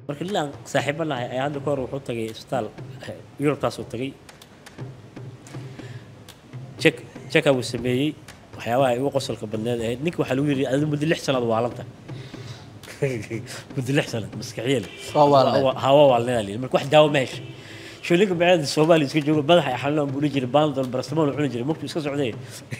marka laan saaxiibana ay hadda ka hor wuxuu tagay isbitaal Yurub taas uu tagay check uu sameeyay waxyaabaha ay ugu qosolka badneed ahayd ninka waxa lagu yiri adigu muddo 6 sanaad waalanta muddo 6 sanaad maskaxiyan hawa waalnaa marka wax daawo ma hesho شو لك بعد الصومالي يسكت جوا بدح يحلون بوليجي باند البرستمول وعنجري ممكن يسكت سعودية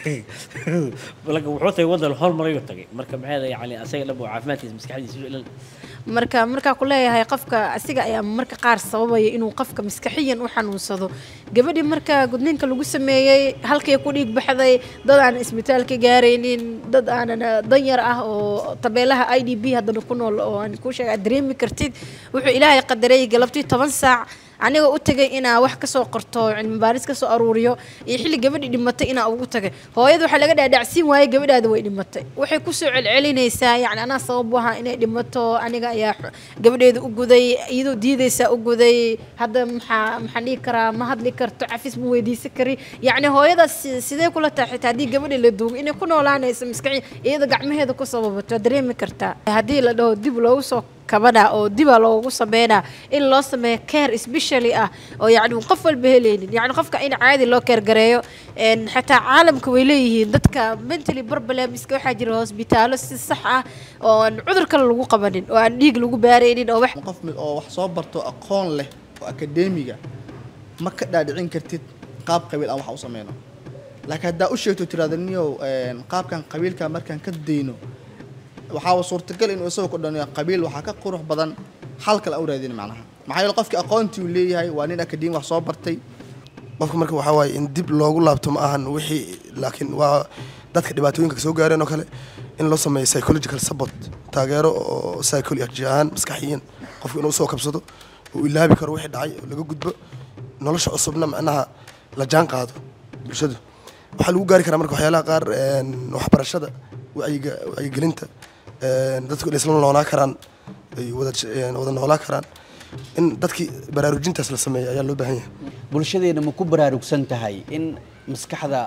ولكن وحوته يوضع الحول مريض تجي مركب هذا يعني أسيء لبو عافماتي مسكحي يسوي marka kulay hay qofka asiga ayaa marka qaar sababaya inuu qofka maskaxiyan u xanuunsado gabadhii marka gudniinka lagu sameeyay halkay ku dhiig baxday dad aan isbitaalka gaaraynin dad aan danyar ah oo tabeelaha IDB hadana ku nool oo aan ku sheegay dareemi kartid wuxuu Ilaahay qadaray galabtii 10 saac aniga u tagay inaa wax ka soo qorto cilmi baaris ka soo aruuriyo iyo xilli gabadhii dhimatay inaa ugu tagay hooyada waxa laga dhaadhacsiin waayay gabadhaada way dhimatay waxay ku soo celcelinaysaa yani ana sabab waxa inay dhimato aniga ayaa gabadheedu u guday iyadoo diidaysa u guday hadda maxaan dhigi karaa ma hadli karto cafis ma weydiisan kari yani hooyada sidee kula tahay hadii gabadhii la duugo inay ku noolaanayso maskaxiyan iyada gacmaheeda ku sababato dareemi kartaa hadii la dhaho dib loogu soo kabada oo diba loogu sameeyna in loo sameeyo care especially ah oo yaani qof walba helaynin yaani qofka in caadi loo care gareeyo in xataa caalamka way leeyihiin dadka mentally problems ka waxa jira hospitalo si sax ah oo cudur kale lagu qabanin oo aan dhiig lagu baaraynin oo wax soo barto aqoon leh oo akademiga ma ka dhaadhicin kartid qaab qabiil aan wax u sameeyno laakiin hadaa u sheegto tiraadaniyo qaabkan qabiilka markaan ka deyno waxaa suurtagal inuu isagoo ku dhanayo qabiil waxa ka qurux badan halka la awraadin macnaha maxay qofka aqoonti uu leeyahay waa nin akademi wax soo bartay qofka marka waxa waay in dib loogu laabto ma ahan wixii laakiin waa dadka dhibaatooyinka soo gaareen oo kale in loo sameeyo psychological support taageero oo psychology ahaan maskaxiyan qofka inuu soo kabsado oo ilaabi karo wixii dhacay oo laga gudbo nolosha cusubna macnaha la jaan qaado bulshada waxa lagu gaari karaa marka waxyaalaha qaar waxbarashada wacyigelinta dadku isla noolaa karaan ay wada noolaa karaan in dadkii baraarujintaas la sameeyo ayaa loo baahan yahay bulshadeena ma ku baraarugsan tahay in maskaxda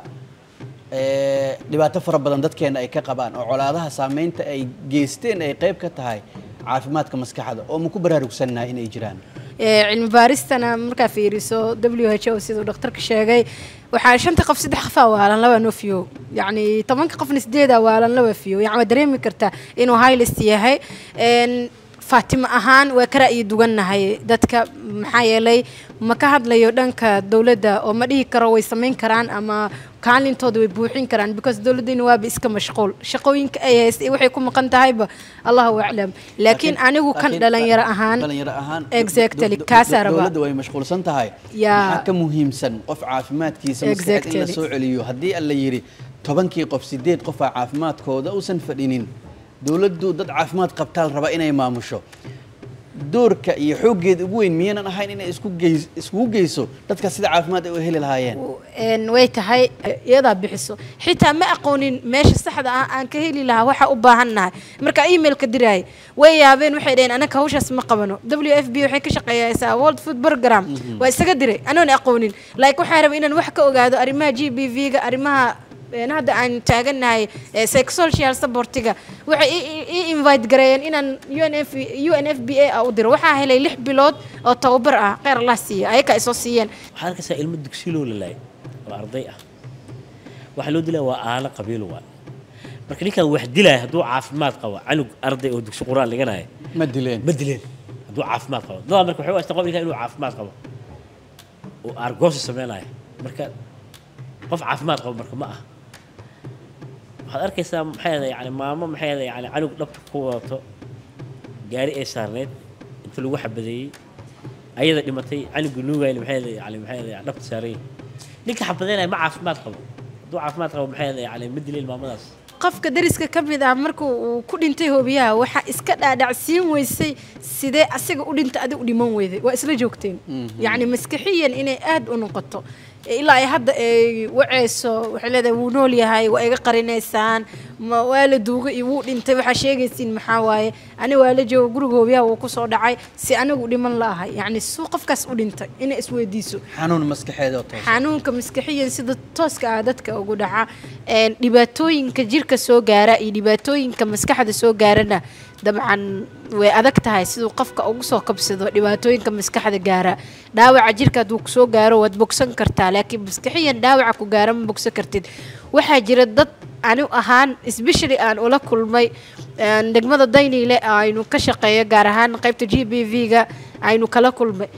dhibaato fara badan dadkeena ay ka qabaan oo colaadaha saameynta ay geysteen ay qayb ka tahay caafimaadka maskaxda oo ma ku baraarugsannahay inay jiraan cilmi baaristana marka fiiriso WHO sidoo dhakhtarka sheegay waxa shanta qof saddex qof waalan laba noofiyo yani 10 qof nisdeeda waalan laba fiyo yani dareemi kartaa inuu high list yahay Fatima ahaan waa kara ay duwanahay dadka maxaa yeelay ma ka hadlayo dhanka dawladda oo ma dhihi karo way sameyn karaan ama kaalintooda way buuxin karaan because dawladdeena waa iska mashquul shaqooyinka ay haystay waxay ku maqan tahayba Allahu a'lam laakiin anigu kan dhalinyaro ahaan exactly kaasaraba dawladda way mashquulsan tahay waxa ka muhiimsan qof caafimaadkiisa maskaxda in la soo celiyo hadii alla yiri 10kii qof 8 qof caafimaadkooda uusan fadhinin dawladdu dad caafimaad qabtaal raba inay maamusho doorka iyo xooggeed ugu weyn miyana ahayn inay isku geyso dadka sida caafimaad ay u heli lahaayeen way tahay iyada bixiso xitaa ma aqoonin meesha saxda ah aan ka heli lahaa waxa u baahanahay marka email ka diray way yaabeen waxay dheen anaka hawshaas ma qabano WFP waxay ka shaqeeyaysaa World Food Program way isaga diray anoon aqoonin like waxa rabay inaan wax ka ogaado arimaha GBV ga arimaha هذا عن تاجنا sexual supportiga waxay invite gareeyeen inaan UNFPA oo dir waxa helay 6 bilood oo tababar ah qeyr Allah siiyo ay ka soo siiyeen waxaan ka saa ilmo dugsi loo leeyahay oo arday ah waxa loo dilay waa aala qabiil waa marka ninkan wax dilay haduu caafimaad qabo anug arday oo dugsi quraan liganaay ma dileen haduu caafimaad qabo dad marka wuxuu istaqbalka inuu caafimaad qabo oo argos sameeyay marka qof caafimaad qabo marka ma ah waxaad arkaysaa maxay yani maamo maxay yani anug dhabta ku wadato gaari ay saarneed inta lagu xabadeeyay ayada dhimatay anugu nuugay maxay dhabta saaray ninka xabadeynay ma caafimaad qabo duu caafimaad qabo maxay yani midilil maamadaas qofka dariska kamid ah markuu ku dhintay hoobiyaha waxa iska dhaadhacsiin weysay sidee asiga u dhintay adigu dhiman weyday waa isla joogteen yani maskaxiyan inay aad u noqoto ilaa ay hadda ay waceyso waxa leedahay wuu nool yahay waa iga qarinaysaan ma waa la duugo iyo wuu dhintay waxa sheegaysiin maxaa waaye ani waa la joogo guriga hoobiyaha uu ku soo dhacay si anigu dhiman laahay yani suu qofkaas u dhintay in isweydiiso xanuun maskaxeed oo toos xanuunka maskaxiyan sida tooska ah dadka ugu dhaca dhibaatooyinka jirka soo gaara iyo dhibaatooyinka maskaxda soo gaarana dabcan way adag tahay siduu qofka ugu soo kabsado dhibaatooyinka maskaxda gaara dhaawaca jirka hadduu kusoo gaaro waad bogsan kartaa laakiin maskaxiyan dhaawaca ku gaara ma bogsan kartid waxaa jira dad ani ahaan especially aan ula kulmay degmada Dayniile aynu ka shaqeeyo gaar ahaan qaybta GBV-ga aynu kala kulmay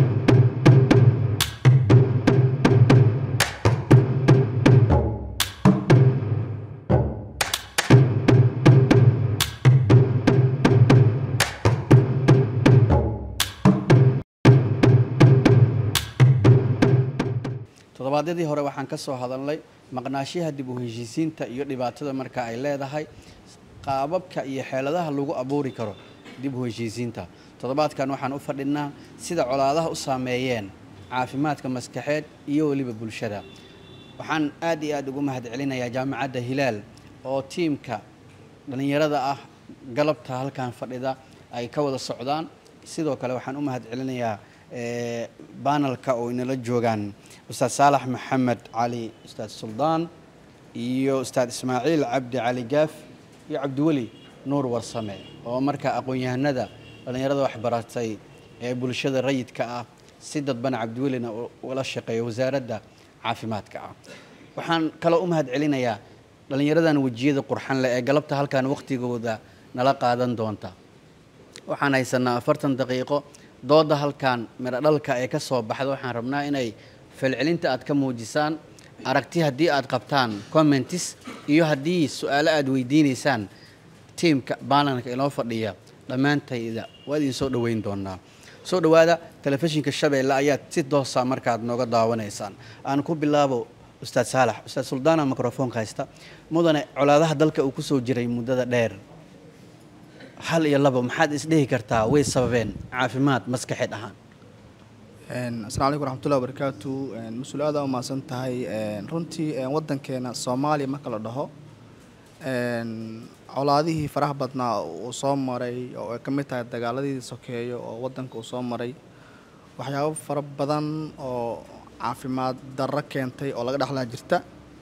toddobaadadii hore waxaan ka soo hadalnay maqnaashiyaha dib u heshiisiinta iyo dhibaatada marka ay leedahay qaababka iyo xeeladaha lagu abuuri karo dib u heshiisiinta toddobaadkan waxaan u fadhinaa sida colaadaha u saameeyeen caafimaadka maskaxeed iyo waliba bulshada waxaan aad iyo aad ugu mahadcelinayaa jaamacadda Hilaal oo tiimka dhalinyarada ah galabta halkan fadhida ay ka wada socdaan sidoo kale waxaan u mahadcelinayaa بانلكا oo inala joogan Ustaad Saalax Maxamed Cali Ustaad Suldaan iyo Ustaad Ismaaciil Cabdi Cali Gaaf iyo Cabdiwali Nuur Warsame oo marka aqoon-yahanada dhalinyarada wax baratay ee bulshada rayidka ah si dadban Cabdiwalina wala shaqeeyo wasaaradda caafimaadka ah waxaan kala u mahadcelinayaa dhalinyaradan wajiyada qurxan leh ee galabta halkan waqtigooda nala qaadan doonta waxaan haysanaa 40 daqiiqo dooda halkan mira dhalka ee ka soo baxdo waxaan rabnaa inay falcelinta aad ka muujisaan aragti haddii aad qabtaan comments iyo haddii su'aalo aad weydiinaysaan teamka baalanka inoo fadhiya dhammaantayda waa idin soo dhaweyn doonaa soo dhawaada telefishinka Shabeelle ayaa si doosa markaad nooga daawanaysaan aan ku bilaabo Ustaad Saalax Ustaad Suldaana mikrofoonka haysta mudane colaadaha dalka uu ku soo jiray muddada dheer hal iyo laba maxaad isdhihi kartaa way sababeen caafimaad maskaxeed ahaan assalaamu alaykum warahmatullahi wabarakatuh mas'uulaada oo maasan tahay runtii wadankeena Soomaaliya marka la dhaho colaadihii faraha badnaa oo soo maray oo ay kamid tahay dagaaladii sokeeyo oo wadanka uu soo maray waxyaabo fara badan oo caafimaad darro keentay oo laga dhaxlaa jirta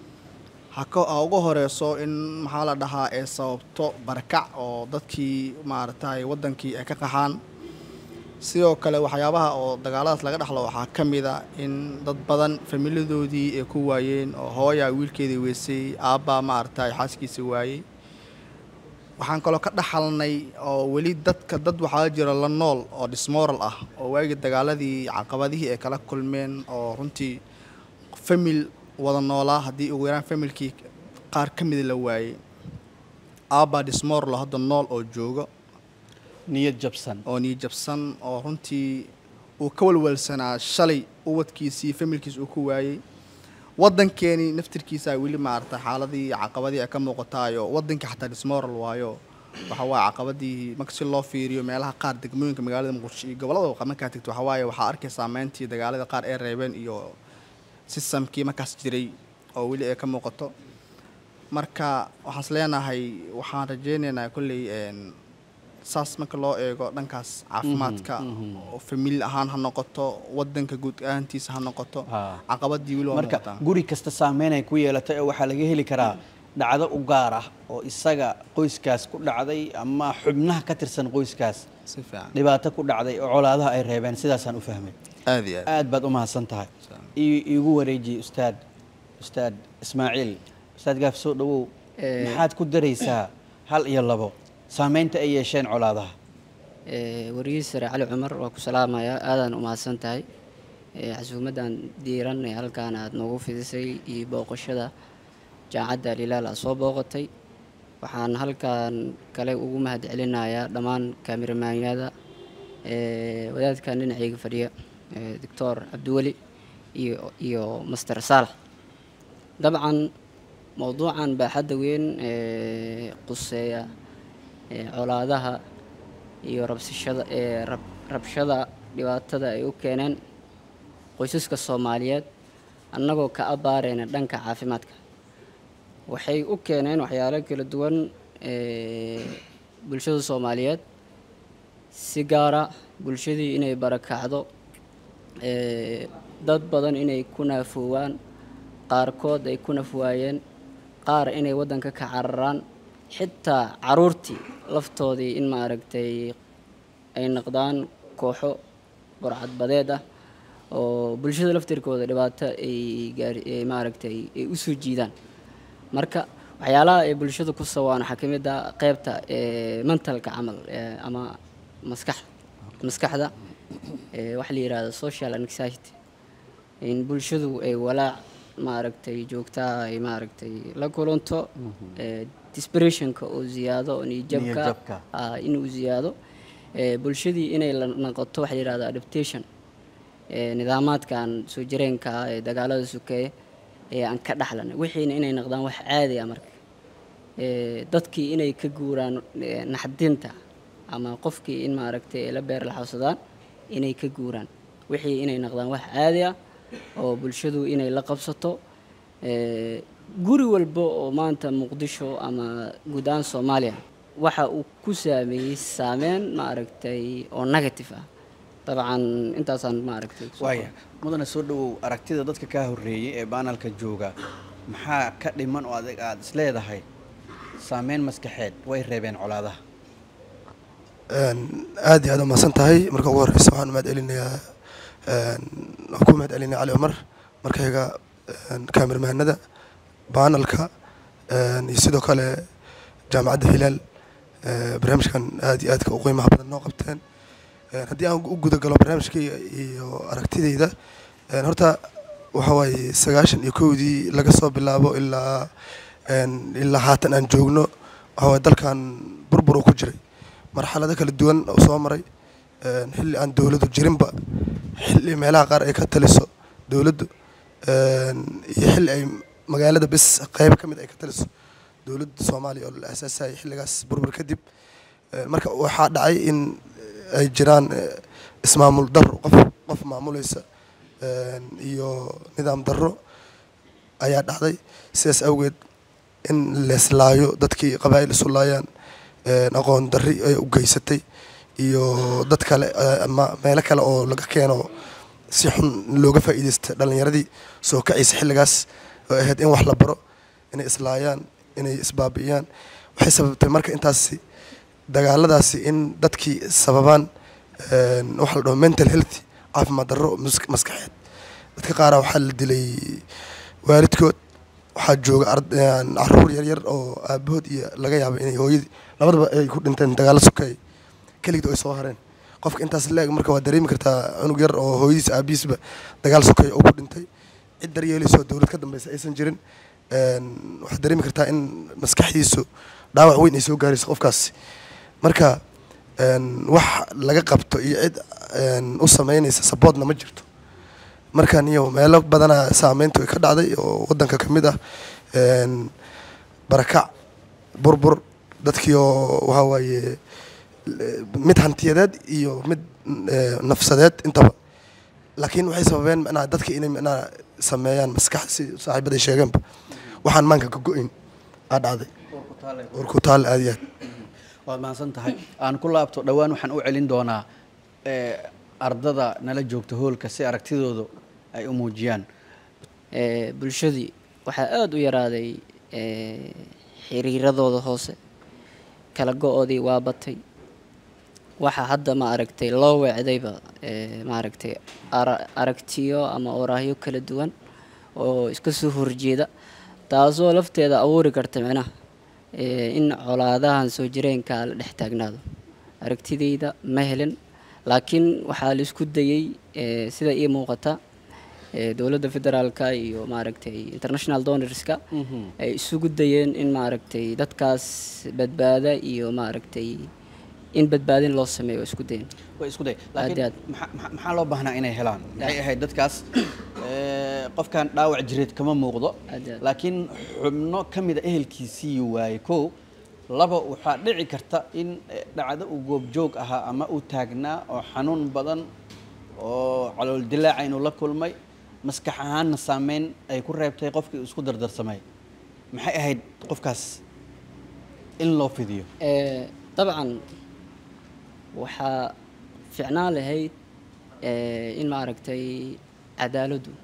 ugu horeyso in maxaa la dhahaa ee sababto barakac oo dadkii maaragtay wadankii ay ka qaxaan sidoo kale waxyaabaha oo dagaaladaas laga dhaxlo waxaa ka mid ah in dad badan familiyadoodii ay ku waayeen oo hooya wiilkeedii weysay aabba maaragtay xaaskiisa waayay waxaan kaloo ka dhaxalnay oo weli dad waxaa jira la nool oo dismoral ah oo waagii dagaaladii caqabadihii ay kala kulmeen oo runtii famil wada noolaa haddii ugu yaraan familkii qaar ka mid la waayay aabba dismoral hadda nool oo jooga niyad jabsan oo runtii uu ka walwalsanaa shalay ubadkiisii familkiisa uu ku waayay wadankeeni naftirkiisa weli maaragtay xaaladii caqabadii ay ka muuqataayo wadankii xataa dismoral waayo waxa waaye caqabadii marka si loo fiiriyo meelaha qaar degmooyinka magaalada Muqdisho iyo gobolada markaa tagto waxa waaye waxaa arkaysaa maantii dagaalada qaar ee reebeen iyo systemkii markaas jiray oo weli ay ka muuqato marka waxaan leenahay waxaan rajeynaynaa kulley saas marka loo eego dhankaas caafimaadka oo family ahaan ha noqoto wadanka guud ahaantiisa ha noqoto caqabadii weli marka guri kasta saameyn ay ku yeelatay oo waxa laga heli karaa dhacdo u gaar ah oo isaga qoyskaas ku dhacday ama xubnaha ka tirsan qoyskaas si fiican dhibaato ku dhacday oo colaadaha ay reebeen sidaasaan u fahmay aad baad u mahadsan tahay igu wareeji ustaad Ismaaciil ustaad Gaaf soo dhawow maxaad ku daraysaa hal iyo labo saameynta ay yeesheen colaadaha wariyay sare Cali Cumar waa ku salaamayaa aadaan u mahadsan tahay xasuumadan diiran ee halkaan aad noogu fidisay iyo booqashada jaamacadda Hilaal soo booqatay waxaan halkaan kale ugu mahadcelinayaa dhammaan kaamiraamaanyada wadaadkan dhinacayga fadhiya Dr. Cabdiwali iyo Master Saalax dabcan mowduucan baaxadda weyn quseeya colaadaha iyo rabshada dhibaatada ay u keeneen qoysaska Soomaaliyeed annagoo ka abaareyna dhanka caafimaadka waxay u keeneen waxyaalo kala duwan bulshada Soomaaliyeed si gaara bulshadii inay barakacdo dad badan inay ku naafoowaan qaarkood ay ku nafwaayeen qaar inay wadanka ka cararaan xitaa caruurtii laftoodii in maaragtay ay noqdaan kooxo burcad badeed ah oo bulshada laftirkooda dhibaato ay maaragtay ay u soo jiidaan marka waxyaalaha ay bulshada ku sawaan waxaa ka mid ah qaybta mentalka camal ama maskaxda waxa la yidhaahdo social anxiety in bulshadu ay walaac maaragtay joogtaa ay maaragtay la kulanto desperation-ka oo ziyaado oo niyadjabka inuu ziyaado bulshadii inay la noqoto waxa la yidhahdo adaptation nidaamaadkan soo jireenka ah ee dagaalada sukeeye ee aan ka dhaxlanay wixiina inay noqdaan wax caadi ah marka dadkii inay ka guuraan naxdinta ama qofkii in maaragtay la beer la xawsadaan inay ka guuraan wixii inay noqdaan wax caadi ah oo bulshadu inay la qabsato guri walba oo maanta muqdisho ama guud ahaan soomaaliya waxa uu ku saameeyey saameyn maaragtay oo negative ah dabcan intaasaan maaragtay waaya mudane soo dhawow aragtida dadka kaa horreeyey ee baanalka jooga maxaa ka dhiman oo adag aad isleedahay saameyn maskaxeed way reebeen colaadaha aad iyo aad umahadsan tahay marka ugu horeysa waxaan mahad celinayaa ku mahad celinaya cali cumar markayga kaamirmahanada baanalka iyo sidoo kale jaamacadda hilaal barnaamijkan aad iyo aadka u qiimaha badan noo qabteen haddii aan u guda galo barnaamijkayga iyo aragtidayda horta waxa waaye 91dii laga soo bilaabo ilaa haatan aan joogno waxa waaye dalkan burbur uu ku jiray marxalado kala duwan oo soo maray xilli aan dowladdu jirinba xilli meelaha qaar ay ka taliso dowladdu iyo xilli ay magaalada bis qayb ka mid ay ka taliso dowladda Soomaaliya oo la aasaasay xilligaas burbur kadib marka waxaa dhacay in ay jiraan ismaamul darro qof maamulaysa iyo nidaam darro ayaa dhacday sidaas awgeed in leeslaayo dadkii qabaa'il isu laayaan aqoon darri ay u geysatay iyo dad kale ama meelo kale oo laga keeno si xun looga faa'iideystay dhalinyaradii soo kacaysa xilligaas oo ahayd in wax la baro inay islaayaan inay isbaabi'iyaan waxay sababtay marka intaasi dagaaladaasi in dadkii sababaan waxa la dhaho mental health caafimaad darro maskaxeed dadka qaar waxaa la dilay waalidkood waxaa jooga caruur yaryar oo aabahood iyo laga yaabo inay hooyadii labadaba ay ku dhinteen dagaalo sokay kaligood ay soo hareen qofka intaas leeg marka waa dareemi kartaa cunug yar oo hooyadiis aabihiisba dagaal sokay oo ku dhintay cid daryeelayso dowlad ka dambaysa aysan jirin waxaad dareemi kartaa in maskaxdiisu dhaawac weyn ay soo gaarayso qofkaasi marka wax laga qabto iyo cid u sameynaysa saboodna ma jirto markan iyo meelo badana saameyntu ay ka dhacday oo wadanka ka mid ah barakac burbur dadkii oo waxa waaye mid hantiyadeed iyo mid nafsadeed intaba laakiin waxay sababeen macnaha dadkii inay macnaha sameeyaan maskax si saaxiibaday sheegeenba waxaan maanka ka go'in aa dhacday ku taal aad iyo aad waad mahadsan tahay aan ku laabto dhowaan waxaan u celin doonaa ardada nala joogta hoolka si aragtidooda ay u muujiyaan bulshadii waxaa aada u yaraaday xiriiradooda hoose kala go-oodii waa batay waxaa hadda ma aragtay loo weecdayba ma aragtay aragtiyo ama oraahyo kala duwan oo iska soo horjeeda taasoo lafteeda abuuri karta micnaha in colaadahan soo jireenka la dhex taagnaado aragtidayda ma helin laakiin waxaa la isku dayay sida ii muuqata dowladda federaalka iyo maaragtay international donorska ay isugu dayeen in maaragtay dadkaas badbaada iyo maaragtay in badbaadin loo sameeyo isku dayn way isku day laakiin maxaa loo baahnaa inay helaan maxay ahayd dadkaas qofkan dhaawac jireed kama muuqdo laakiin xubno ka mid ah ehelkiisii waaye kow laba waxaa dhici karta in dhacdo uu goobjoog ahaa ama uu taagnaa oo xanuun badan oo calool dilaaca inuu la kulmay maskax ahaanna saameyn ay ku reebtay qofkii isku dardarsamay maxay ahayd qofkaas in loo fidiyo dabcan waxaa ficnaan lahayd in maaragtay cadaaladdu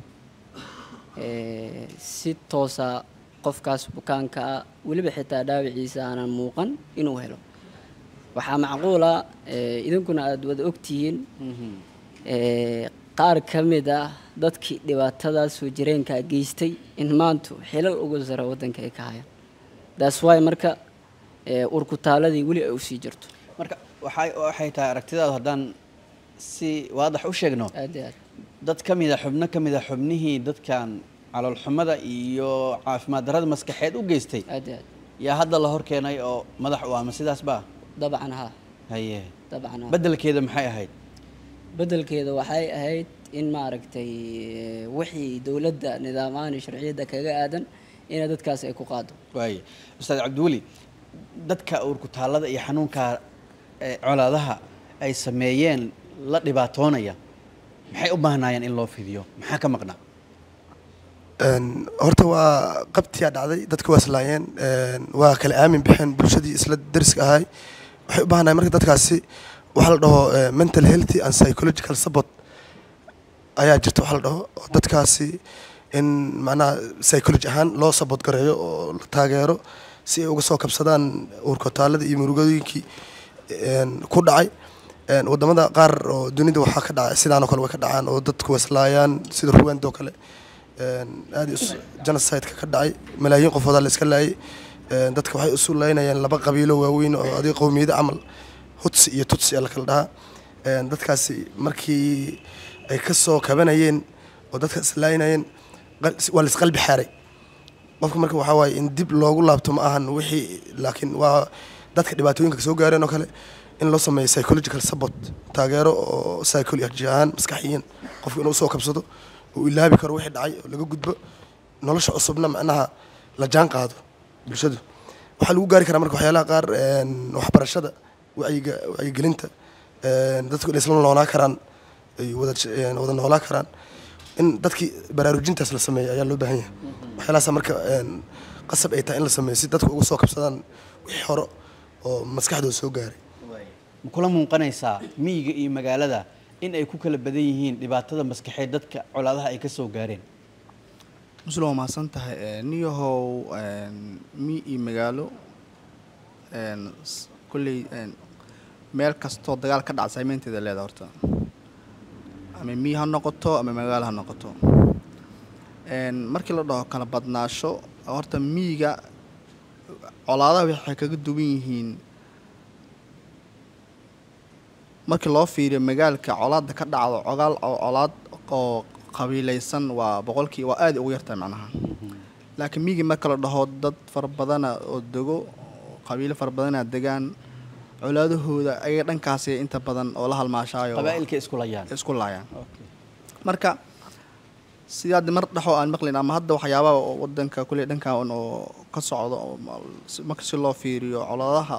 si toosa qofkaas bukaanka ah weliba xitaa dhaawiciisa aanan muuqan inuu helo waxaa macquula idinkuna aad wada ogtihiin qaar ka mid ah dadkii dhibaatadaas soo jireenka geystay in maanta xilal ugu sara waddanka ay ka hayaan that's why marka urkutaaladii weli ay u sii jirto marka waxay tahay aragtidaadu haddaan si waadax u sheegno dad ka mid a xubno ka mid a xubnihii dadkan caloolxumada iyo caafimaad darrada maskaxeed u geystay yaa hadda la hor keenay oo madax u ama sidaas baa dabcan ha haye dabcan beddelkeeda maxay ahayd beddelkeeda waxay ahayd in maaragtay wixii dowladda nidaamahan sharciyada kaga aadan in dadkaas ay ku qaado waaye ustaad cabdiweli dadka urkutaalada iyo xanuunka colaadaha ay sameeyeen la dhibaatoonaya maxay u baahnaayeen in loo fidiyo maxaa ka maqnaa horta waa qabtiyaa dhacday dadka waa islaayeen waa kala aamin bixeen bulshadii isla dariska ahay waxay u baahnaayeen marka dadkaasi waxaa la dhaho mental healthy and psychological support ayaa jirta waxaa la dhaho oo dadkaasi in macnaha psychology ahaan loo support gareeyo oo la taageero si ay uga soo kabsadaan urkutaalada iyo murugooyinkii ku dhacay wadamada qaar oo dunida waxaa ka dhacay sidaanoo kale way ka dhacaan oo dadku waslaayaan sida Rwanda oo kale aad genocide-ka ka dhacay malaayiin qofooda la iska laayay dadka waxay isu laynayeen laba qabiilo waaweyn oo adiga qowmiyada camal Hutsi iyo Tutsi la kala dhahaa dadkaasi markii ay ka soo kabanayeen oo dadka islaynayeen waa la isqalbi xaaray qofka marka waxa waaye in dib loogu laabto ma ahan wixii laakiin waa dadka dhibaatooyinka ka soo gaareen oo kale in loo sameeyo psychological support taageero oo psychology ahaan maskaxiyan qofka inuu soo kabsado uu ilaabi karo wixii dhacay oo laga gudbo nolosha cusubna macnaha la jaan qaado bulshadu waxa lagu gaari karaa marka waxyaalaha qaar waxbarashada wacyigelinta dadku isla noolaa karaan ay wada noolaa karaan in dadkii baraarujintaas la sameeyo ayaa loo baahan yahay waxyaalahaas marka qasab ay tahay in la sameeyo si dadku ugu soo kabsadaan wixii hore oo maskaxdooda soo gaaray ma kula muuqanaysaa miyiga iyo magaalada in ay ku kala badan yihiin dhibaatada maskaxeed dadka colaadaha ay ka soo gaareen muslim waa mahadsan tahay niyahow mi iyo magaalo kulley meel kastoo dagaal ka dhaca saameynteeda leeda horta ama mi ha noqoto ama magaalo ha noqoto markii la dhaho kala badnaasho horta miyiga colaadaha waxay kaga duwan yihiin markii loo fiiriyo magaalka colaadda ka dhacdo colaad oo qabiilaysan waa boqolkii waa aad ugu yartahay macnaha laakiin miyiga marka la dhaho dad fara badana oo dego qabiilo fara badana degaan colaadahooda ayaga dhankaasi inta badan oo la halmaashaayo qabaa'ilka isku laayaan marka sidaad mar dhaxo aan maqlin ama hadda waxyaabaha wadanka kuley dhankan oo ka socdo marka si loo fiiriyo colaadaha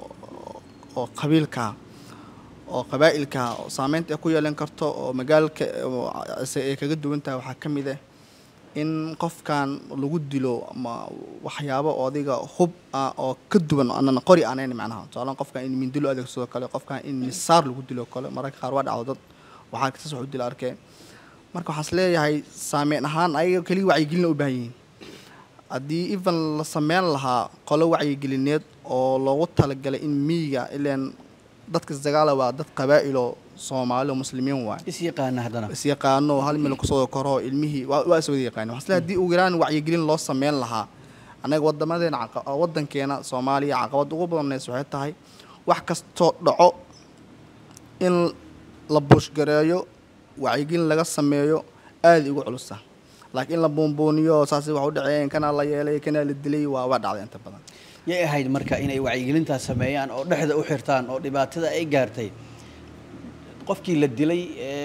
oo qabiilka oo qabaa'ilka saameynta ay ku yeelan karto oo magaalka ay kaga duwan tahay waxaa ka mid ah in qofkan lagu dilo ama waxyaabo adiga hub oo ka duwan anana qori aanay macnaha tusaale qofkan in mindilo adeegsado kale qofkan in misaar lagu dilo kale mararka qaar waa dhacdo dad waxaa kasoo soo dil arkay marka waxaan leeyahay saameyn ahaan ayaga kaliya wacyigelin u baahan yihiin haddii even la sameyn lahaa qolo wacyigelineed oo loogu talagalay in miyiga ileen dadka isdagaala waa dad qabaa'ilo Soomaali muslimiin waay is yaqaano hal meel ku soo koro ilmihii waa soo yaqaan waxa hadii uu yaraan wacyigelin loo sameyn lahaa anaga wadamadeena wadankeena Soomaaliya caqabad ugu badan waxay tahay wax kasto dhaco in la bushgareeyo wacyigelin laga sameeyo aad ugu culus laakiin la boonbooniyo saasi wax u dhaceen kana la yeelay kana la dilay waa dhacday inta badan yay ahayd marka inay wacyigelintaas sameeyaan oo dhexda u xirtaan oo dhibaatada ay gaartay qofkii la dilay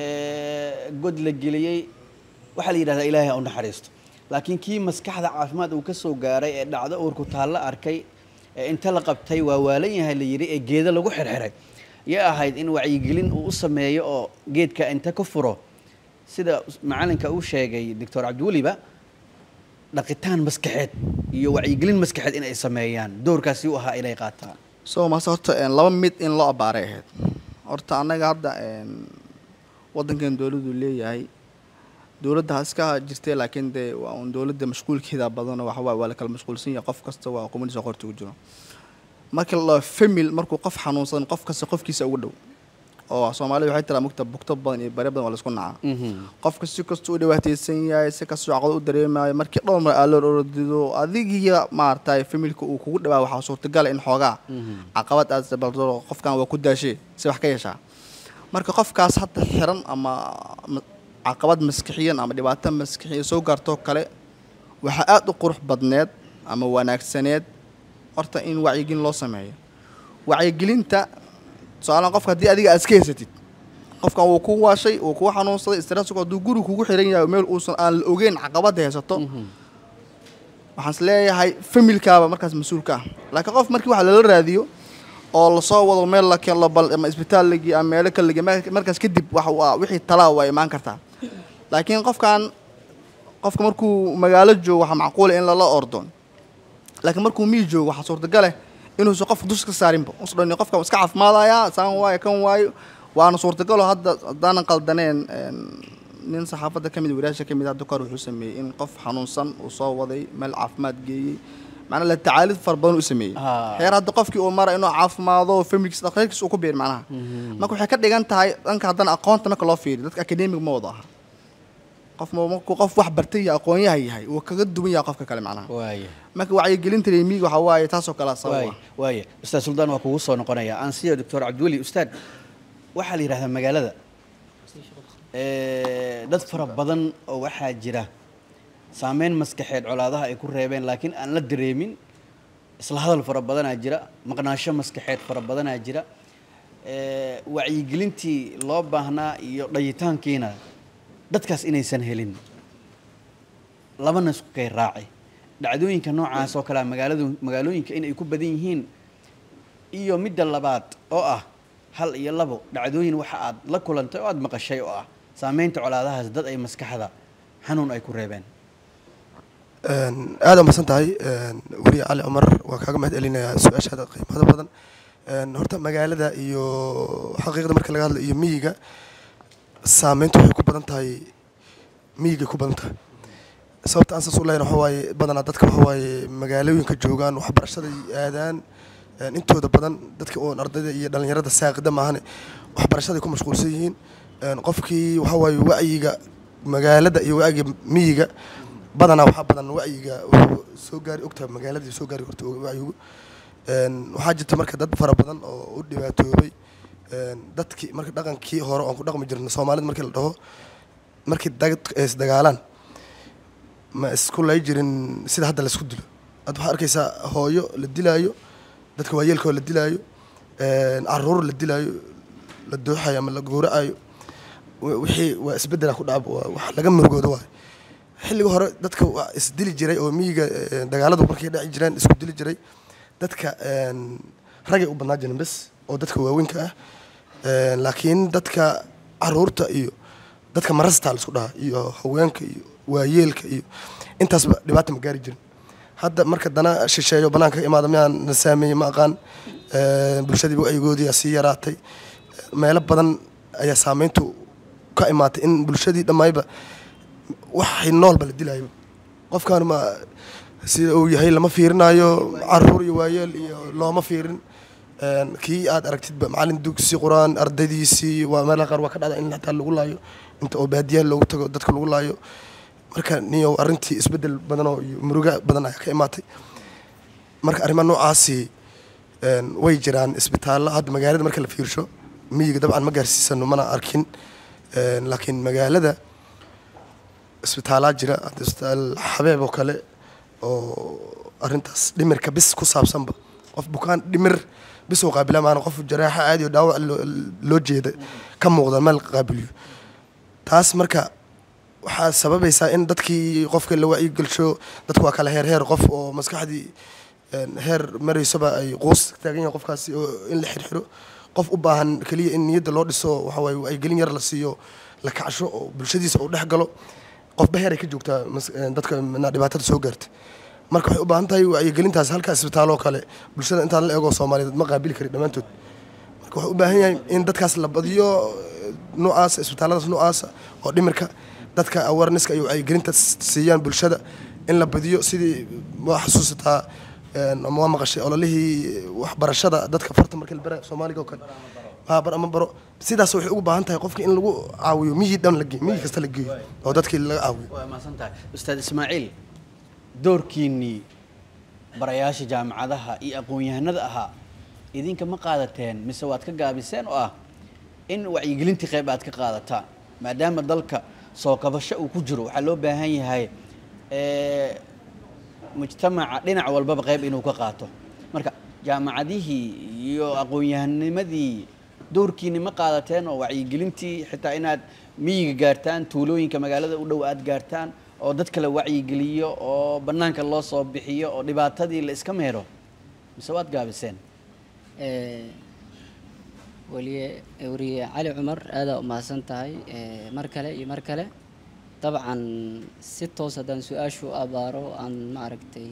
god la geliyay waxa la yiraahdaa Ilaahay oo naxariisto laakiin kii maskaxda caafimaad uu ka soo gaaray ee dhacdo urku taalla arkay inta la qabtay waa waalan yahay la yiri ee geeda lagu xirxiray yay ahayd in wacyigelin uu sameeyo oo geedka inta ka furo sida macalinka uu sheegay Dr. Cabdiweliba dhaqitaan maskaxeed iyo wacyigelin maskaxeed in ay sameeyaan doorkaasi uu ahaa inay qaataan soo ma horta laba mid in loo abaaray ahayd horta anaga hadda wadankan dawladdu leeyahay dawladda iska jirtay laakiin waa un dawladda mashquulkeeda badan waxa waa la kala mashquulsan yahay qof kasta waa qoomkiisa qorta u jiro marka la family markuu qof xanuunsan qof kasta qofkiisa ugu dhow oo Soomaalidu waxay tiraa mugta bugto badan iyo bare badan wala isku nacaa qofka si kasta u dhibaataysan yahay si kasta caqabad u dareemayo markii dhowr mar aad loo ordido adigiya maartay family-ka uu kugu dhawaa waxa suurtagal in xoogaa caqabad aad sababto qofkan waa ku daashay si wax ka yeeshaa marka qofkaas hadda xiran ama caqabad maskaxiyan ama dhibaato maskaxiya soo gaarto kale waxa aad u qurux badneed ama wanaagsaneed horta in wacyigelin loo sameeyo wacyigelinta سؤالنا قف كدي أديك أسكيستي قف كان وكوا شيء وكوا حنون صدق استرس وكدو جرو كوا حرين يا ميل أوصل على الأوجين عقبات ده سطو وحصلي هاي فميل كابا مركز مسؤول كا لكن قف مركز واحد للراديو أو الصوت والميل لك يلا بال إما إسبيتال لجي أما لك اللي مركز كدب وحي التلاوة ما انكرتها لكن قف كان مركو مجالات جو وح معقول إن لا أردن لكن مركو ميجو وحصور دجاله إنه سقف دوس كسارين أصلاً يقف كمسكعف مالايا سان واي كم واي وأنا صورت قاله هذا دانا قلدنين ننسى حافظة كمية وراشة كمية دكار وحسمي إن قف حنون صن وصوّدي ملعب مات جي معنا للتعالي فربان وسمي هي هذا قف كي أمر إنه عاف ماضو فيمكس دقيقة وكبير معناها ما كل حكاية ديجان تاي أنك هذا أقانت أنا كلا فيه ده أكاديمي موضوعها قف واحد برتية أقوية هي وكجد دمية قف كلام معناها ما كوعي جلين تريمي وحواي تاسو كلا صوا واي أستاذ سلطان وكوسو نقنايا أنسيا دكتور عبد الولي أستاذ وحالي راه المجال هذا dad fara badan oo waxaa jira saameyn maskaxeed colaadaha ay ku reebeen laakiin aan la dareemin isla hadal fara badan aa jira maqnaasho maskaxeed fara badan aa jira wacyigelintii loo baahnaa iyo dhayitaankiina dadkaas inaysan helin labana isku kay raacay dhacdooyinka noocaas oo kala magaalooyinka in ay ku badan yihiin iyo midda labaad oo ah hal iyo labo dhacdooyin waxa aad la kulantay oo aad maqashay oo ah saameynta colaadahaas dad ay maskaxda xanuun ay ku reebeen aad u masantahay wari Ali Umar waa kaaga mahad celinayaa su'aashaada qiimaha badan horta magaalada iyo xaqiiqda marka laga hadlo iyo miyiga saameyntu waxay ku badan tahay miyiga ku badan tahay sababta aan soo leeyahay waxa waaye badanaa dadka waxa waaye magaalooyinka joogaan waxbarashada aadaan intooda badan dadka oo ardayda iyo dhalinyarada saaqida maahan waxbarashada ku mashquulsan yihiin qofkii waxa waaye wacyiga magaalada iyo wacyiga miyiga badanaa waxa badan wacyiga soo gaari ogtaa magaalada soo gaari horta wacyigu waxaa jirta marka dad fara badan oo u dhibaatoobay dadkii marka dhaqankii hore oo ku dhaqmi jirnay Soomaalida markii la dhaho markii dagaalaan ma isku lay jirin sida hadda la isku dilo ad waxa arkaysaa hooyo la dilaayo dadka waayeelka la dilaayo caruur la dilaayo la dooxayo ama la gooracayo wixii waa isbedel ku dhaab wax laga murugoodo waa xilliga hore dadka is dili jiray oo miyiga dagaaladu markay dhaci jireen isku dili jiray dadka ragay u badnaa jireen bas oo dadka waaweynka ah laakiin dadka caruurta iyo dadka marasta la isku dhaha iyo haweenka iyo waayeelka iyo intaasba dhibaato ma gaari jirin hadda marka dana shisheeyo banaanka imaado miyaan saameeyay ma aqaan bulshadii wacyigoodii si yaraatay meelo badan ayaa saameyntu ka imaatay in bulshadii dhamayba waxay nool bal dilaayo qofkan ma sida uu yahay lama fiirinayo caruur iyo waayeel iyo looma fiirin kii aad aragtidba macallin dugsi quraan ardaydiisii waa meel qaar waa ka dhacda in xataa lagu laayo inta oo baadiyaha loogu tago dadka lagu laayo marka niyo arintii isbedel badan oo muruga badan ay ka imaatay marka arrimaha noocaasi way jiraan isbitaalada hadda magaalada marka la fiirsho miyiga dabcan ma gaarsiisano mana arkin laakiin magaalada isbitaalada jira isbitaal Habeeb oo kale oo arintaas dhimirka bis ku saabsanba qof bukaan dhimir bis oo qaabila maana qof jaraaxa caadi oo dhaawac loo jeeda ka muuqda meel qaabiliyo taas marka waxa sababaysa in dadkii qofka la wacyi galsho dadku waa kala heer qof oo maskaxdii heer mareysaba ay qoos taagan yahay qofkaasi oo in la xirxiro qof u baahan kaliya in niyada loo dhiso waxa way ay gelin yar la siiyo la kacasho oo bulshadiisa uu dhex galo qof baheer ay ka joogtaa dadka dhibaatada soo gaartay marka waxay u baahan tahay wacyi gelintaas halka isbitaal oo kale bulshada inta la eego Soomaaliyeed ma qaabili kari dhamaantood marka waxa u baahan yahay in dadkaas la badiyo noocaas isbitaaladaas noocaas oo dhimirka dadka awareness-ka iyo wacyigelinta siiyaan bulshada in la badiyo sidii waa xasuusataa ما مقشي ولا له وحبر الشدة دتك فرت مركل برا سومالي كوكل بر أما برو سيدا سوي حقوق بهانته يقفك إن لجو عاوي ميجي دم لجي ميجي كست لجي أو دتك اللي عاوي ما سنتها أستاذ إسماعيل دور كيني برياش جامعة ذها أقوياء ندأها إذن كم قادتين مسوات كجابسين إن وعيقلين تقيبات كقادتان ما دام ضلك سوق بشأ وكجرو حلو بهاي هاي مجتمع لنا والباب غيب إنه كقاته مركا جامعة ديه يو أقوياء النمذي دور كيني مقالتين وعيقلينتي حتى إنها ميجي جارتان تولوين كمقالة ودوات جارتان oo dadka la wacyi geliyo oo banaanka loo soo bixiyo oo dhibaatadii la iska meero mise waad gaabiseen waliye cali cumar aad u mahadsan tahay mar kale dabcan si toos haddaan su-aashu abaaro aan ma aragtay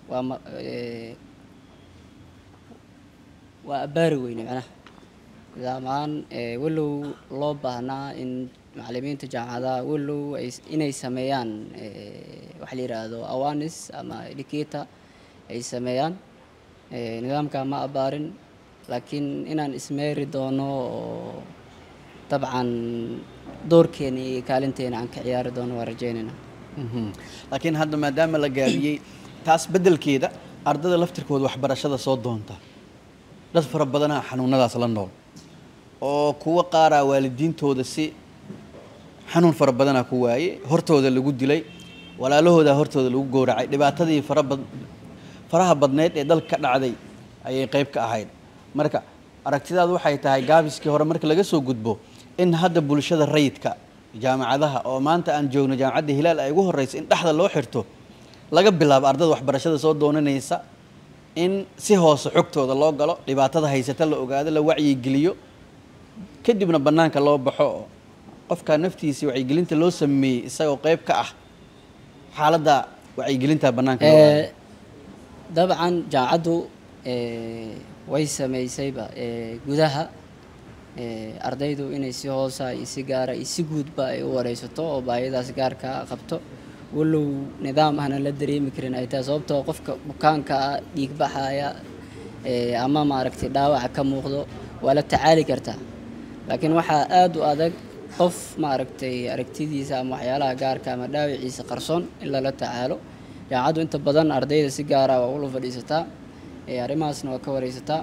waa abaari weyne macnaha daamaan walow loo baahnaa in macallimiinta jaamacadaha walow inay sameeyaan waxa la yiraahdo awareness ama educator ay sameeyaan nidaamka ma abaarin laakiin inaan ismeeri doono dabcan doorkeena iyo kaalinteena aan ka ciyaari doono waan rajaynaynaa laakiin hadda maadaama la gaabiyey taas beddelkeeda ardada laftirkooda waxbarashada soo doonta dad fara badanaa xanuunadaas la nool oo kuwa qaaraa waalidiintooda si xanuun fara badanaa ku waaye hortooda lagu dilay walaalahooda hortooda lagu gooracay dhibaatadii faraha badneed ee dalka ka dhacday ayay qayb ka ahayd marka aragtidaadu waxay tahay gaabiskii hore marka laga soo gudbo in hadda bulshada rayidka jaamacadaha oo maanta aan joogno jaamacadda Hilaal ay ugu horeyso in dhaxda loo xirto laga bilaabo ardada waxbarashada soo doonanaysa in si hoos xogtooda loo galo dhibaatada haysata la ogaado la wacyi geliyo kadibna banaanka loo baxo qofka naftiisa wacyi gelinta loo sameeyay isagoo qayb ka ah xaaladda wacyi gelinta banaanka loo dabcan jaamacaddu way sameysayba gudaha ardaydu inay si hoosa iyo si gaara iyo si guudba ay u wareysato oo baahiyadaas gaarka qabto walow nidaam ahna la dareemi karin ay tahay sababtoo qofka bukaanka dhiig baxaya ama maaragtay dhaawac ka muuqdo wala tacaali kartaa laakiin waxa aad u adag qof maaragtay aragtidiisa ama waxyaalaha gaarka ama dhaawiciisa qarsoon in la tacaalo jaamacaddu inta badan ardayda si gaara waa u fadhiisataa arrimahaasna waa ka wareysataa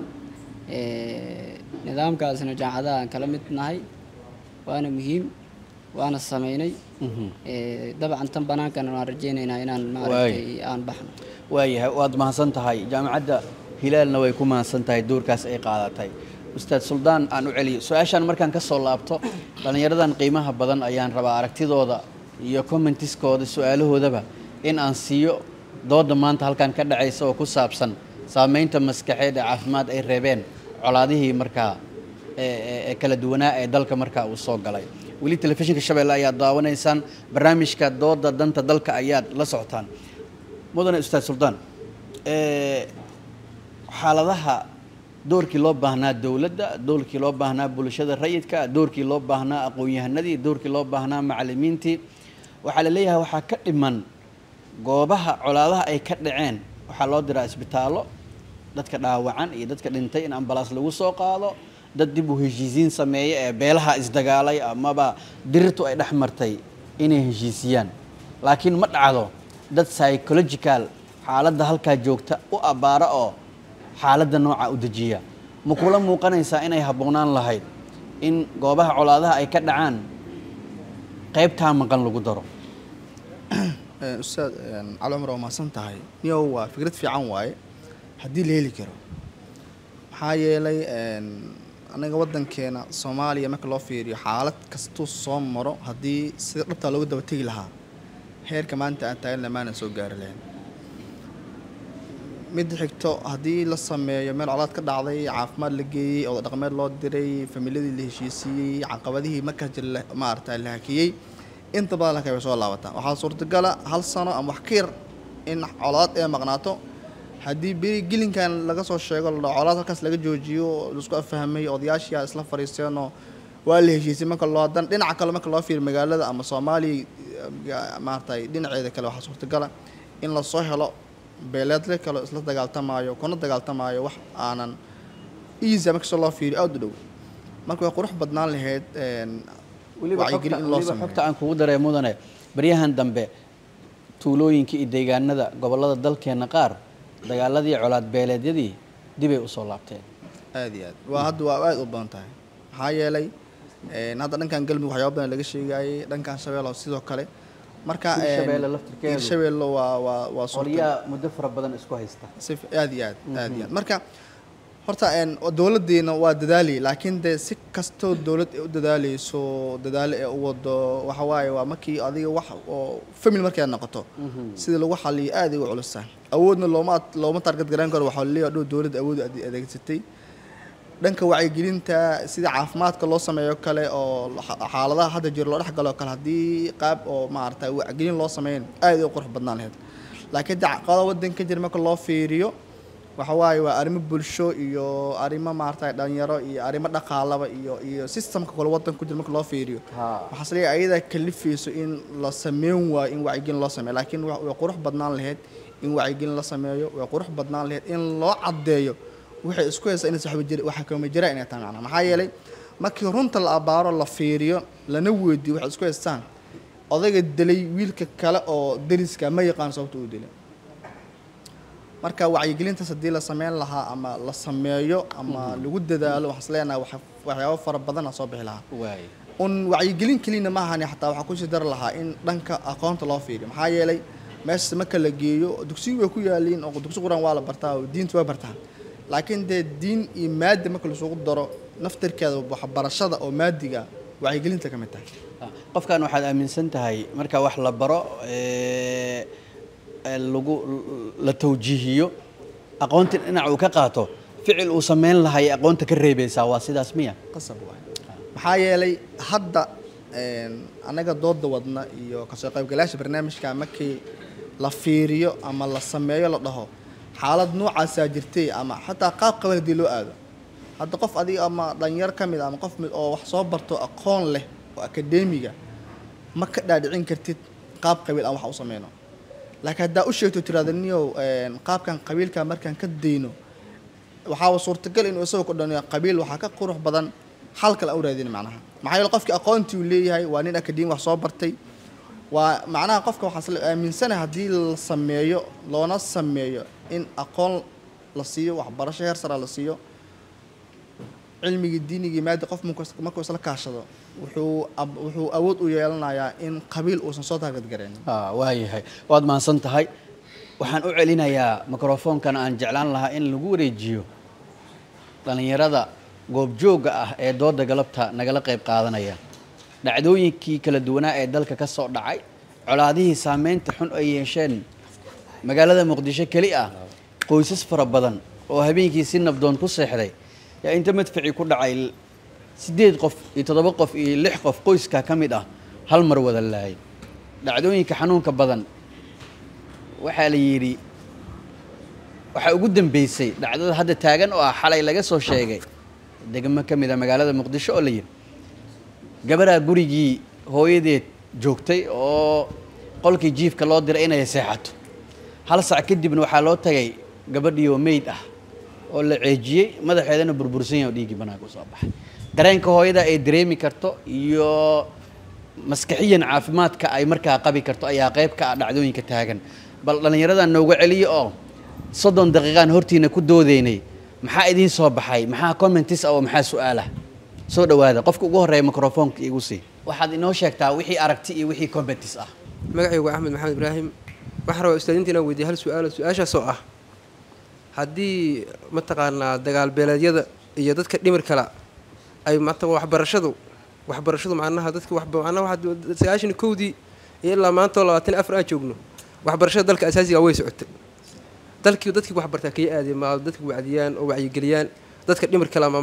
nidaamkaasna jaamacadaha aan kala mid nahay waana muhiim waana sameynay dabcan tan banaankana waan rajaynaynaa inaan maaragtay aan baxno waayahay waad mahadsan tahay jaamacadda Hilaalna way ku mahadsan tahay doorkaas ay qaadatay ustaad Suldaan aan u celiyo su'aashan markaan ka soo laabto dhalinyaradan qiimaha badan ayaan rabaa aragtidooda iyo commentiskooda su'aalahoodaba in aan siiyo dooda maanta halkan ka dhacaysa oo ku saabsan saameynta maskaxeed ee caafimaad ay reebeen colaadihii markaa kala duwanaa ee dalka markaa uu soo galay weli telefishinka Shabeelle ayaa daawanaysaan barnaamijka dooda danta dalka ayaad la socotaan mudane ustaad Suldaan xaaladaha doorkii loo baahnaa dawladda doorkii loo baahnaa bulshada rayidka doorkii loo baahnaa aqoon-yahanadii doorkii loo baahnaa macallimiintii waxaa la leeyahay waxaa ka dhiman goobaha colaadaha ay ka dhaceen waxaa loo diraa isbitaallo dadka dhaawacan iyo dadka dhintay in ambalaas lagu soo qaado dad dib u heshiisiin sameeya ee beelaha isdagaalay amaba dirirtu ay dhex martay inay heshiisiyaan laakiin ma dhacdo dad psychological xaaladda halkaa joogta u abaara oo xaaladda nooca u dejiya ma kula muuqanaysaa inay habboonaan lahayd in goobaha colaadaha ay ka dhacaan qaybtaa maqan lagu daro ustaad cali cumar waa mahadsan tahay niyow waa fikrad fiican waaye haddii la heli karo maxaa yeelay anaga waddankeena Soomaaliya marka loo fiiriyo xaalad kastuu soo maro haddii sida dhabta loogu daba tegi lahaa heerka maanta aan taagan lamaana soo gaari lahayn mid xigto haddii la sameeyo meel colaad ka dhacday caafimaad la geeyey oo dhaqameed loo diray familiyadii la heshiisiyey caqabadihii markaa jira maaragtay la hakiyey inta badan la kayba soo laabataa waxaa suurtagala hal sano ama wax ka yar in colaad ay maqnaato haddii beri gelinkan laga soo sheego colaad halkaas laga joojiyo isku afahmay odayaashii isla fariisteenoo waa la heshiisay marka loo dan dhinaca kale marka loo fiiriyo magaalada ama Soomaaliya maartay dhinaceeda kale waxa suurtagal in la soo helo beeleedle kale isla dagaaltamaayo kuna dagaaltamaayo wax aanan easy marka loo fiiriyo aad u dhow marka way qurux badnaan lahayd wacyigelin in loo sameeyo xogta aan kugu daray mudane baryahan dambe tuulooyinka iyo deegaanada gobolada dalkeena qaar dagaaladii colaad beeleedyadii dibay u soo laabteen aad iyo aad waa hadda waa aad u badan tahay maxaa yeelay hadda dhankan galmudug waxyaabo badan laga sheegayay dhankan shabeelle sidoo kale marka shabeelle laftirkeedu shabeelle waa qoryaa muddo fara badan isku haysta aad iyo aad marka horta dowladeena waa dadaalay laakiin de si kastoo dowlad u dadaalayso dadaal ee u wado waxa waaye waa markii adiga wax oo family markay noqoto sida lagu xaliyo aad ay u culusaa awoodna looma target garan karo waxa leeyahay dowladda awood adeegsatay dhanka wacyigelinta sida caafimaadka loo sameeyo kale oo xaaladaha hadda jir loo dhex galo kale haddii qaab oo maaragtay wacyigelin loo sameeyo aad ay u qurux badnaan lahayd laakiin dacqada waddanka jir marka loo fiiriyo waxa waaye waa arrimo bulsho iyo arrimo maaragtay dhalinyaro iyo arrimo dhaqaalaba iyo systemka kale waddanka ku jira marka loo fiiriyo waxaa is leeyahay ayada kalifayso in la sameyn waayo in wacyigelin loo sameeyo laakiin way qurux badnaan lahayd in wacyigelin la sameeyo way qurux badnaan lahayd in loo caddeeyo waxay isku haysaa in waxa kama jira inay tahay macnaha maxaa yeelay markii runta la abaaro la fiiriyo lana weydiiyo waxay isku haystaan odayga dilay wiilka kale oo dariska ma yaqaan sababta uu dilay marka wacyigelintaas haddii la sameyn lahaa ama la sameeyo ama lagu dadaalo waxaan is leenahay waxyaabo fara badan soo bixi lahaa wacyigelin kelina ma ahani xataa waxaa kusii dari lahaa in dhanka aqoonta loo fiiriyo maxaa yeelay meesha marka la geeyo dugsiyo way ku yaaliin oo dugsi quraan waa la bartaa oo diinta waa bartaan laakiin dee diin iyo maadi marka laisugu daro naftirkeeda waxbarashada oo maadiga wacyigelinta ka mid tahay qofkan waxaad aaminsan tahay marka wax la baro lagu la tawjiihiyo aqoonta dhinac uu ka qaato ficil uu sameyn lahay aqoonta ka reebaysaa waa sidaas miya qasab waay maxaa yeelay hadda anaga dooda wadna iyo kasoo qaybgalayaasha barnaamijka markii la fiiriyo ama la sameeyo la dhaho xaalad noocaasaa jirtay ama xataa qaab qaban haddii loo aado hadda qof adiga ama dhalinyar ka mid ama qof mid oo wax soo barto aqoon leh oo akadeemiga ma ka dhaadhicin kartid qaab qabiil aan wax u sameyno laakiin haddaa u sheegto tiraahdo niyow qaabkan qabiilka markaan ka dayno waxaa suurtagal inuu isagoo ku dhaniyo qabiil waxaa ka qurux badan hal kale u raadin macnaha maxaa yeelay qofkii aqoontii uu leeyahay waa nin akadeemi wax soo bartay waa macnaha qofka waxaa aaminsanahay haddii la sameeyo loona sameeyo in aqoon la siiyo waxbarasho heer sare la siiyo cilmigii diinigii maadi qof markuu isla kaashado wuxuu awood u yeelanayaa in qabiil uusan soo taagadgarayn waayahay waad mahadsan tahay waxaan u celinayaa mikrofoonkan aan jeclaan lahaa in lagu wareejiyo dhallinyarada goobjoogga ah ee dooda galabta nagala qayb qaadanaya dhacdooyinkii kala duwanaa ee dalka ka soo dhacay colaadihii saameynta xun ay yeesheen magaalada muqdisho keli ah qoysas fara badan oo habeenkii si nabdoon ku seexday yaa inta madfaci ku dhacay 8 qof iyo 7 qof iyo 6 qof qoyska ka mid ah hal mar wada laayay dhacdooyinka xanuunka badan waxaa la yiri waxa ugu dambeysay dhacdada hadda taagan oo ah xalay laga soo sheegay degmo ka mid ah magaalada muqdisho oo la yiri gabadha gurigii hooyadeed joogtay oo qolkii jiifka loo diray inay seexato hal saac kadibna waxaa loo tagay gabadhii oo meyd ah oo la ceejiyey madaxeedana burbursan yahay oo dhiigii banaanka u soo baxay dareenka hooyada ay dareemi karto iyo maskaxiyan caafimaadka ay markaa qabi karto ayaa qayb ka ah dhacdooyinka taagan bal dhallinyarada nooga celiyo oo 30 daqiiqaan hortiina ku doodeynay maxaa idiin soo baxay maxaa comments oo maxaa su'aalaha soo dhawaada qofka ugu horeeya mikrofoonka igu sii waxaad inoo sheegtaa wixii aragti iyo wixii comments ah magacaygu Axmed Maxamed Ibraahim waxaan rabaa ustaadinta inaan weydiiyo hal su'aal su'aashaas oo ah haddii mataqaanaa dagaal beeleedyada iyo dadka dhimir kala ay waxbarashadu macnaha dadka macnaha waxa 91dii ilaa maanta 24 aan joogno waxbarashada dalka asaasiga way socotay dadkii wax bartaa kay aadeen ma dadku wacdiyaan oo wacyigeliyaan dadka dhimir kala ma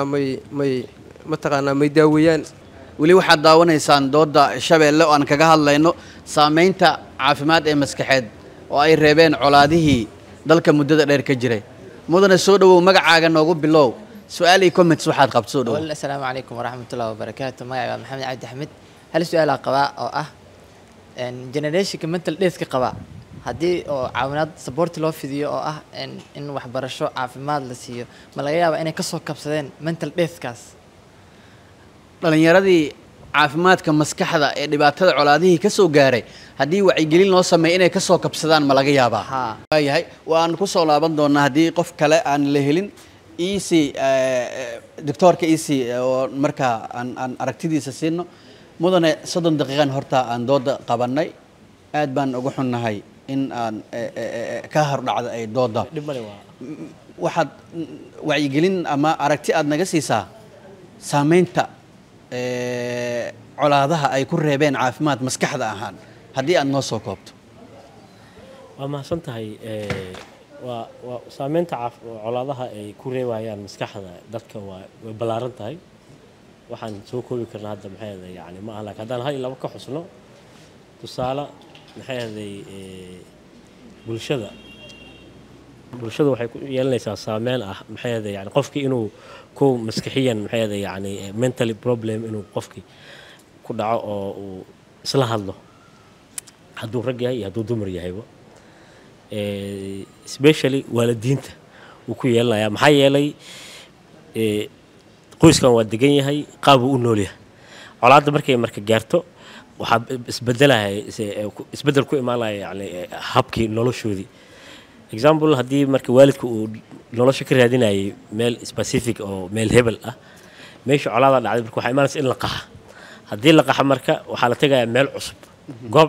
mataqaanaa may daaweeyaan weli waxaad daawanaysaan dooda Shabeelle oo aan kaga hadlayno saameynta caafimaad ee maskaxeed oo ay reebeen colaadihii dalka muddada dheer ka jiray mudane soo dhawow magacaaga noogu bilow su'aal iyo comments waxaad qabto soo dhawow assalaamu calaykum waraxmatullaahi wabarakaatuh magacayga maxamed cabdi axmed hal su'aal aan qabaa oo ah generationka mental death ka qaba haddii oo caawinaad support loo fidiyo oo ah in waxbarasho caafimaad la siiyo ma laga yaabaa inay kasoo kabsadeen mental deathkaas dhalinyaradii caafimaadka maskaxda ee dhibaatada colaadihii ka soo gaaray haddii wacyigelin loo sameeyo inay ka soo kabsadaan ma laga yaabaa waayahay waan ku soo laaban doonaa haddii qof kale aan la helin iisi doctorka iisi oo markaa aan aragtidiisa siino mudane 30 daqiiqan horta aan dooda qabanay aad baan ugu xunnahay in aan ka hordhacdo ay dooda waxaad wacyigelin ama aragti aad naga siisaa saameynta colaadaha ay ku reebeen caafimaad maskaxda ahaan haddii aad noo soo koobto waa mahadsan tahay waa saameynta colaadaha ay ku reebayaan maskaxda dadka way ballaaran tahay waxaan soo koobi karnaa hadda maxay ahayd yani ma aha laakiin haddaan hal iyo laba ka xusno tusaale maxay ahayd bulshada waxay ku yeelanaysaa saameyn ah maxay ahayd yani qofkii inuu ku maskaxiyan maxay ahayd yani mentally problem inuu qofkii ku dhaco oo uu isla hadlo hadduu rag yahay iyo hadduu dumar yahayba especially waalidiinta uu ku yeelanayaa maxaa yeelay qoyskan waa degan yahay qaab uu u nool yahay colaadda markay marka gaarto waxaa isbeddel ku imaanaya yani habkii noloshoodii example haddii marka waalidka uu nolosha ka raadinayay meel specific oo meel hebel ah meesha colaada dhacday marka waxaa imaanaysa in la qaxa haddii la qaxa marka waxaa la tegayaa meel cusub goob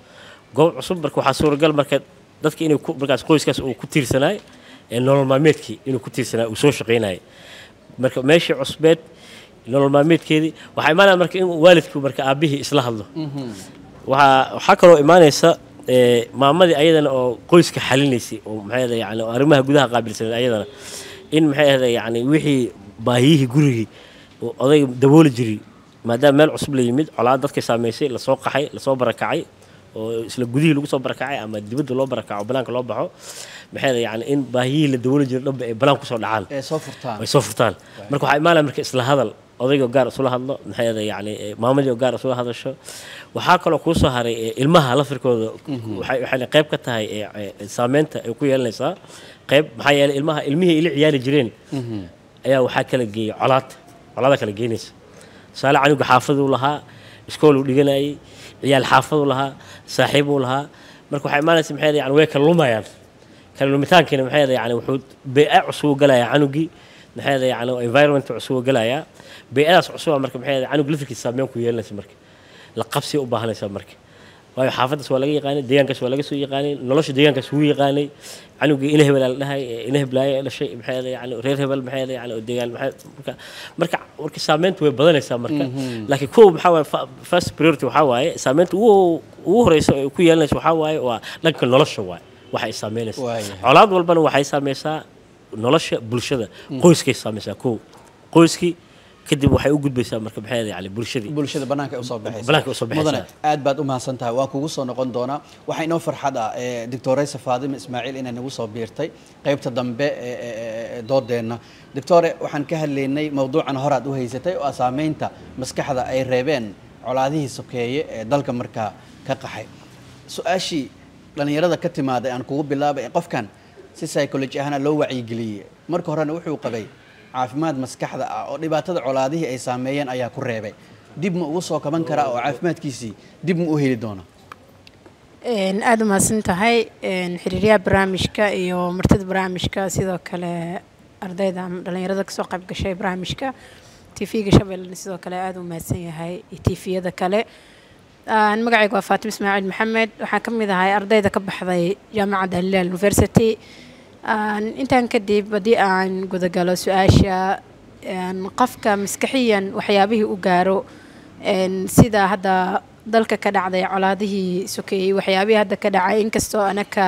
cusub marka waxaa suuragal marka dadka inay markaas qoyskaas uu ku tiirsanaay nolol maalmeedkii inuu ku tiirsanaay uu soo shaqaynayay marka meeshii cusbeed nolol maalmeedkeedii waxaa imaanaya marka in waalidku marka aabihii isla hadlo waxaa kaloo imaanaysa maamadii ayadana oo qoyska xalinaysay oo maxay ahayd yani arrimaha gudaha qaabilsaneed ayadana in maxay ahayd yani wixii baahiyihii gurigii oo odayga dabooli jiray maadaama meel cusub la yimid colaad dadkay saamaysay lasoo qaxay lasoo barakacay oo isla gudihii lagu soo barakacay ama dibadda loo barakaco banaanka loo baxo maxay ahayd yani in baahiyihii la dabooli jiray dhanba ay banaan kusoo dhacaan ay soo furtaan marka waxaa imaanaya marka isla hadal odayga gaar isula hadlo maxay ahayd yani maamadii gaar isula hadasho waxaa kaloo kuu soo haray ilmaha lafirkooda waxayna qayb ka tahay saameynta ay ku yeelanaysaa qayb maxaa yeelay ilmihii ila ciyaari jireen ayaa waxaa kala geeyay colaada kala geynaysa tusaale canuga xaafaduu lahaa iskool uu dhiganayay ciyaal xaafaduu lahaa saaxiibuu lahaa marka waxaa imaanaysa maxay yani way kala lumayaan kala lumitaankiina maxay yani wuxuu bey'a cusub galayaa canugii maxay yani environment cusub galayaa bey'adaas cusub marka maxay canug lafirkiisa saameyn ku yeelanaysa marka la qabsi u baahanaysa marka waayo xaafadaas waa laga yaqaanay deegaankaas waa laga soo yaqaanay nolosha deegaankaas wuu yaqaanay canugii ina hebel la dhahay ina heblaaya dhashay maxay yani reer hebel maxay yani deegaan marka saameyntu way badanaysaa marka laakiin kuwa maxaa waaye first priority waxaa waaye saameynta ugu horeysa ay ku yeelanaysa waxaa waaye waa dhanka nolosha waaye waxa ay saameynaysaa colaad walbana waxay saameysaa nolosha bulshada qoyskay saameysaa qoyskii kadib waxay u gudbaysaa marka maxay yani bulshada banaanka u soo baxaysa mudane aad baad u mahadsan tahay waan kugu soo noqon doonaa waxaa inoo farxad ah doctoraysa Faadima Ismaaciil inay nagu soo biirtay qaybta dambe doodeenna doctore waxaan ka hadlaynay mawduucan hore aad u haysatay oo saameynta maskaxda ay reebeen colaadihii sokeeye ee dalka markaa ka qaxay su'aashii dhalinyarada ka timaaday aan kugu bilaabay qofkan si psychology ahaan loo wacyigeliyay marka horena wuxuu qabay caafimaad maskaxda ah oo dhibaatada colaadihii ay saameeyeen ayaa ku reebay dib ma ugu soo kaban karaa oo caafimaadkiisii dib ma u heli doona aad u mahadsan tahay xiriiryaha barnaamijka iyo martida barnaamijka sidoo kale ardayda ama dhalinyarada kasoo qayb gashay barnaamijka tv-ga shabeelle sidoo kale aad u mahadsan yahay tv-yada kale magacaygu waa Faatimo Ismaaciil Maxamed waxaan ka mid ahay ardayda ka baxday jaamacadda Hilaal University intaan kadib haddii aan gudagalo su-aasha qofka maskaxiyan waxyaabihii u gaaro sida hadda dalka ka dhacday colaadihii sokeeyey waxyaabihii hadda ka dhacay inkastoo anaka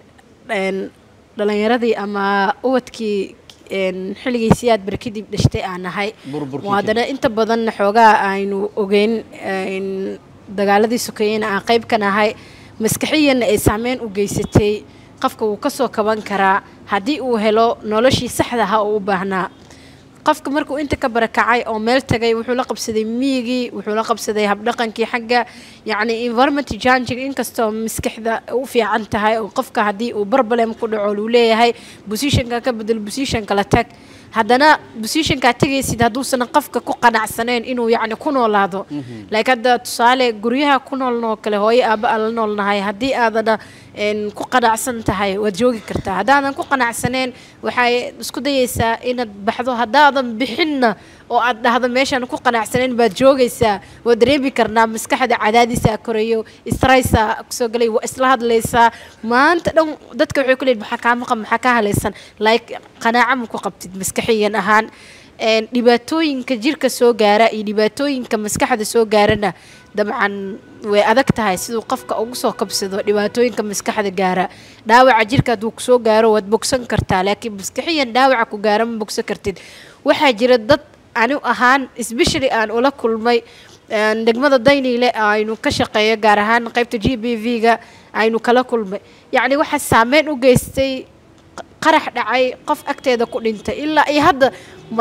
dhalinyaradii ama ubadkii xilligii siyaad bar kadib dhashtay aan nahay haddana inta badan xoogaa aynu ogeyn dagaaladii sokeeyeyna aan qayb ka nahay maskaxiyanna ay saameyn u geysatay qofka wuu ka soo kaban karaa haddii uu helo noloshii saxda ah oo u baahnaa qofka markuu inta ka barakacay oo meel tagay wuxuu la qabsaday miyigii wuxuu la qabsaday habdhaqankii xagga yacni environment changing inkastoo maskaxda u fiican tahay oo qofka haddii uu problem ku dhaco uu leeyahay positionka ka bedel positionka la tag haddana positionka tagaysid hadduusan qofka ku qanacsaneyn inuu yacni ku noolaado like hadda tusaale guryaha ku noolnoo kale hooyo aaba aan la noolnahay haddii aadana ku qanacsan tahay waad joogi kartaa haddaadan ku qanacsaneyn waxay isku dayaysaa inaad baxdo haddaadan bixinna oo aad dhahdo meeshaan ku qanacsaneyn baad joogaysaa waad dareemi karnaa maskaxda cadaadisaa korayo stressa kusoo galay waa isla hadlaysaa maanta dhan dadka waxay ku leeyihin maxaa kaa maqan maxaa kaa halaysan like qanaaco ma ku qabtid maskaxiyan ahaan dhibaatooyinka jirka soo gaara iyo dhibaatooyinka maskaxda soo gaarana dabcan way adag tahay siduu qofka ugu soo kabsado dhibaatooyinka maskaxda gaara dhaawaca jirka hadduu kusoo gaaro waad bogsan kartaa laakiin maskaxiyan dhaawaca ku gaara ma bogsan kartid waxaa jira dad anigu ahaan especially aan ula kulmay degmada dayniile aynu ka shaqeeyo gaar ahaan qaybta GBV-ga aynu kala kulmay yacni waxaa saameyn u geystay qarax dhacay qof agteeda ku dhintay ilaa iyo hadda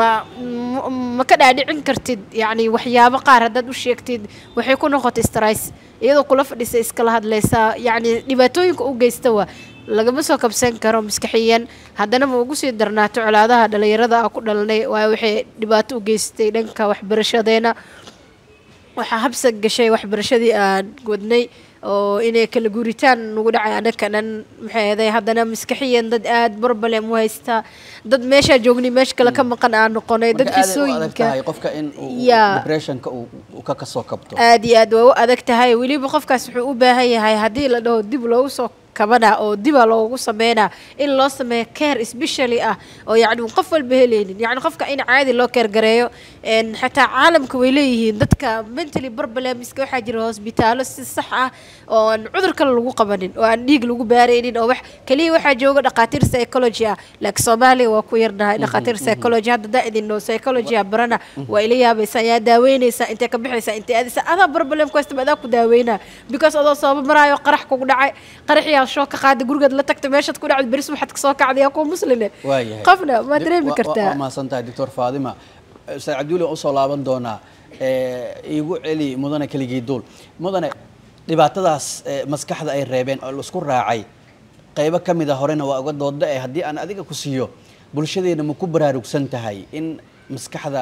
ma ka dhaadhicin kartid yacni waxyaabo qaar haddaad u sheegtid waxay ku noqotay stress iyadoo kula fadhisa iskala hadlaysaa yacni dhibaatooyinka u geysta waa lagama soo kabsan karo maskaxiyan haddana ma ugu sii darnaato colaadaha dhalinyarada ah ku dhalanay waayo waxay dhibaato u geystay dhanka waxbarashadeena waxaa habsa gashay waxbarashadii aan wadnay oo inay kala guuritaan nagu dhacay anaka dhan maxay ahayd haddana maskaxiyan dad aad problem u haysta dad meesha joogni meesha kale ka maqan aan noqonay dad qisooyinka qofka in depressionka uu ka soo kabto aad iyo aad waa u adag tahay weliba qofkaas wuxuu u baahan yahay haddii la dhaho dib loogu soo kabana oo diba loogu sameynaa in loo sameeyo care especially ah oo yacni qof walba helaynin yacni qofka in caadi loo care gareeyo xataa caalamka way leeyihiin dadka mentally problemska waxaa jira hosbitaalo si sax ah oo aan cudur kale lagu qabanin oo aan dhiig lagu baaraynin oo wax kaliya waxaa jooga dhaqaatiir psychology ah laakiin Soomaaliya waa ku yarnahay dhaqaatiir psychology hadda daa idin noo psychology barana waa ila yaabaysaa yaa daaweynaysaa intee ka bixaysaa intee aadaysaa adaa problem ku haysta adaa ku daaweynaa because adoo sabab maraayo qarax kugu dhacay qarax شو كقاعد جورجد لا تكتب ماشي تكون على البريس وحد كسوك قاعد يكون مسلمة قفنا ما دري بكرتها ما صنتها دكتور فاطمة أستاذ عبدولي أوصل لابن دونا يقول علي مدن كلي جدول مدن لبعتداس مسكح ذا أي ريبين الأسكور راعي قيبة كم إذا هرنا وأقعد ضد هدي أنا أديك كسيو بلشدي إنه مكبرها ركسنت هاي إن مسكح ذا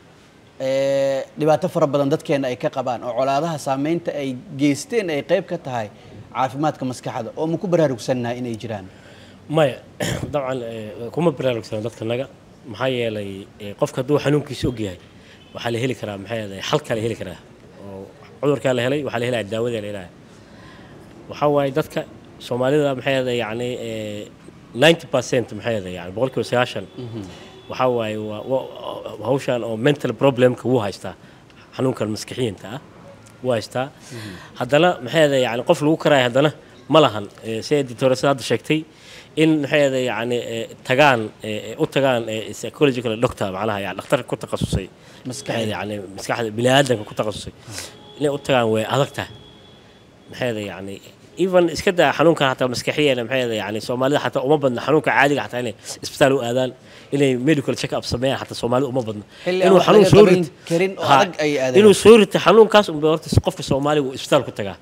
لبعت فرب بدن دتك أي كقبان أو على هذا سامين أي جيستين أي قيب كتهاي caafimaadka maskaxda oo ma ku baraarugsanaa inay jiraan maya dabcan kuma baraarugsanaa dadka naga maxaa yeelay qofka hadduu xanuunkiisa og yahay waxaa la heli karaa maxay ahayd xalka la heli karaa oo cudurkaa la helay waxaa la helaya daawada la helaya waxaa waaye dadka soomaalida maxay ahayd yacni 90% maxay ahayd yani boqolkiiba 90 waxaa waaye hawshan oo mental problemka wuu haystaa xanuunkan maskaxiyinta ah واستا هذا محيدا يعني قفل وكراي هذا ما لهن سيد الدكتور هذا شكتي إن محيدا يعني تجان وتجان سيكولوجيكال دكتور معناها يعني دكتور كنت تخصصي مسكح يعني مسكح بني آدم كنت تخصصي لا وتجان وهذاكته محيدا يعني إيفن إسكده حنون كان حتى مسكحية محيدا يعني سومالي حتى أمم بدنا حنون كعادي حتى يعني إسبتال وآذان إنه ميديكال تشيك أب سمية حتى سومالي أمم بدنا إنه حنون صورة إنه صورة حنون كاس بورت سقف السومالي وإسبتال كنت جاه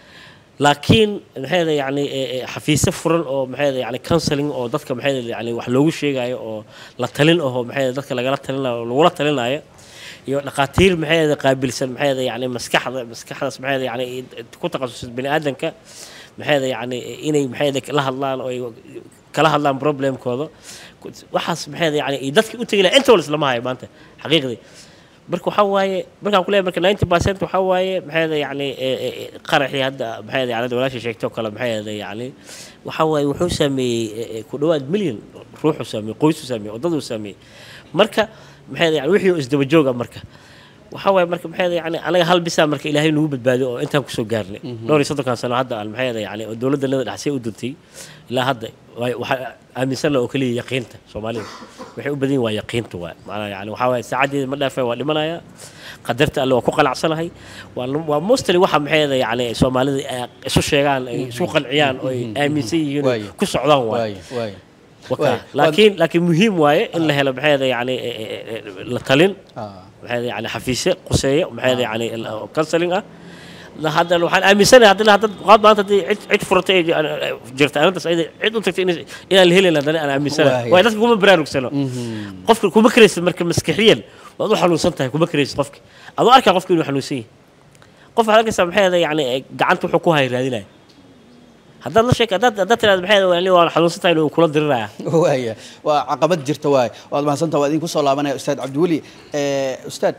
لكن محيدا يعني حفيز سفر أو محيدا يعني كونسلينج أو ضدك محيدا يعني وحلوش شيء جاي أو لا تلين أو محيدا ضدك لا جرت تلين ولا تلين هاي لقاتير محيدا قابل سن محيدا يعني مسكح محيدا يعني كنت تخصص بني آدم ك محيدا يعني إني محيدا كلها الله أو كلها الله بروبلم كذا وحس محيدا يعني يدك أنت إلى أنت ولا سلام هاي ما أنت حقيقي بركو حواي بركو كلها بركو 90% وحواي محيدا يعني قرحي هذا محيدا يعني ولا شيء توك ولا محيدا يعني وحواي وحوسمي كل مليون روح وسمي قوس وسمي وضد وسمي مركا محيدا يعني وحي إزدواجوجا مركا وحواي مركا محيدا يعني أنا هالبسا مركا إلهي نوب البادو أنت كسو قارني نوري صدق سنة هذا المحيدا يعني الدولة اللي حسي ودلتي لا هذا أمي سنة وكلي يقينته سومالي وحي بدين ويقينته معنا يعني وحواي سعادي مدافع ولمنايا قدرت الله وكوك العصا هاي ومستري واحد محيدا يعني سومالي سو شيغان سوق العيان أو أمي سي كسو عضان واي لكن مهم واي إن له بحيث يعني لطلين بحيث يعني حفيسة قصية بحيث يعني كونسلينج لا هذا لو حن أمي سنة هذا هذا غاد ما تدي عد فرتي جرت أنا بس عد أنت إلى الهيل أنا أمي سنة وإذا تقوم برانك سنة قفك كم كريس مركب مسكحيا وأروح حلو صنتها كم كريس قفك أضو أركع قفك إنه حلوسي قف على قصة بحيث يعني قعنت حكوها هذه لا هذا الله شيء هذا ترى بحيث يعني هو حلو صنتها إنه كل الدرة وهي وعقبت جرتواي وما صنتها وأدين كوسا الله بنا أستاذ عبد الولي أستاذ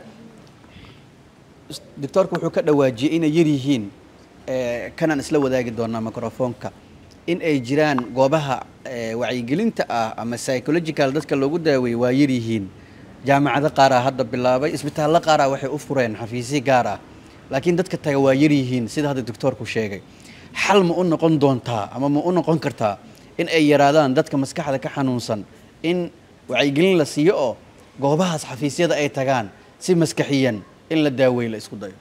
دكتورku wuxuu ka dhawaajiyay inay yar yihiin kanaan isla wadaagi doonaa microphone-ka in ay jiraan goobaha wacyigelinta ah ama psychological dadka loogu daaweeyo waa yar yihiin jaamacado qaar ah hadda bilaabay isbitaalada qaar ah waxay u fureen xafiisyo gaar ah laakiin dadka taga waa yar yihiin sida hadda doctorku sheegay xal ma u noqon doontaa ama ma u noqon kartaa in ay yaraadaan dadka maskaxda ka xanuunsan in wacyigelin la siiyo oo goobahaas xafiisyada ay tagaan si maskaxiyan in la daaweeyo la isku dayo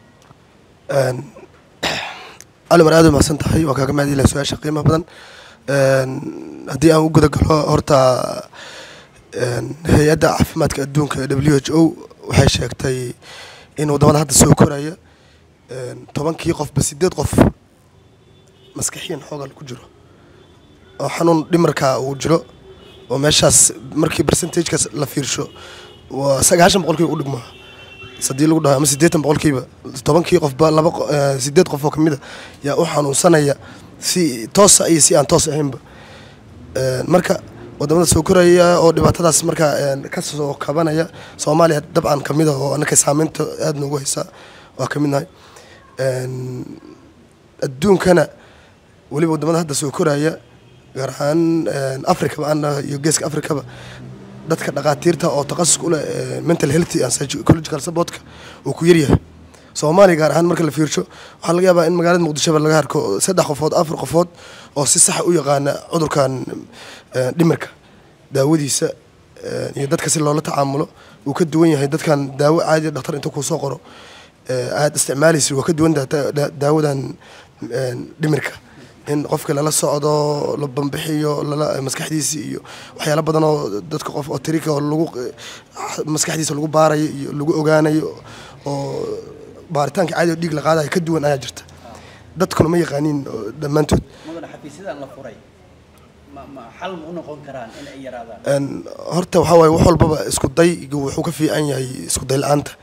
على مراد ما سنتحي وكاكم هذه الأسئلة قيمة بدن هدي أنا وجود قالوا هرتا هي أداء عفمات كأدون WHO وحشيكتي إنه ضمان هذا السوق كوريا طبعا كي يقف بس يديت قف مسكحين حاجة الكجرة حنون لمركا وجرة وماشاس مركي برسنتيج كاس لفيرشو وسجعش بقول كي يقول جماعة صديق لو ده مسديت بقول كيبا طبعا كي قف بقى لبق سديت قف وكمده يا أوحن وصنايا سي توص أي سي أن توص هم مركا ودمنا سكرية أو دبعتها مركا كسر كبانيا سومالي طبعا كمده وأنا كسامنت أدنى وهسا وكمناي الدون كان ولي ودمنا هذا سكرية جرحان أفريقيا أنا يجيسك أفريقيا dadka dhaqaatiirta oo takhasus u leh mental health and psychological support oo ku yaryahay Soomaaliya gaar ahaan marka la fiirsho waxa laga yaabaa in magaalada Muqdisho laga arko 3 qofood 4 qofood oo si sax u yaqaan cudurkan dhimirka daawadiisa iyo dadka si loola tacaamulo uu ka duwan yahay dadkan daawo caadi dhakhtar inta ku soo qoro aad isticmaalaysi waa ka duwan daawadan dhimirka in qofka lala socdo la bambixiyo la maskaxdiisa iyo waxyaalo badan oo dadka qof oo tirika oo lagu maskaxdiisa lagu baarayo iyo lagu ogaanayo oo baaritaanka caadi dhiig la qaadayo ka duwan ayaa jirta dadkuna ma yaqaaniin dhamaantood madana xafiisyada la furay ma xal ma u noqon karaan in ay yaraadaan horta waxa way wax walba isku day wuxuu ka fiican yahay isku day la'aanta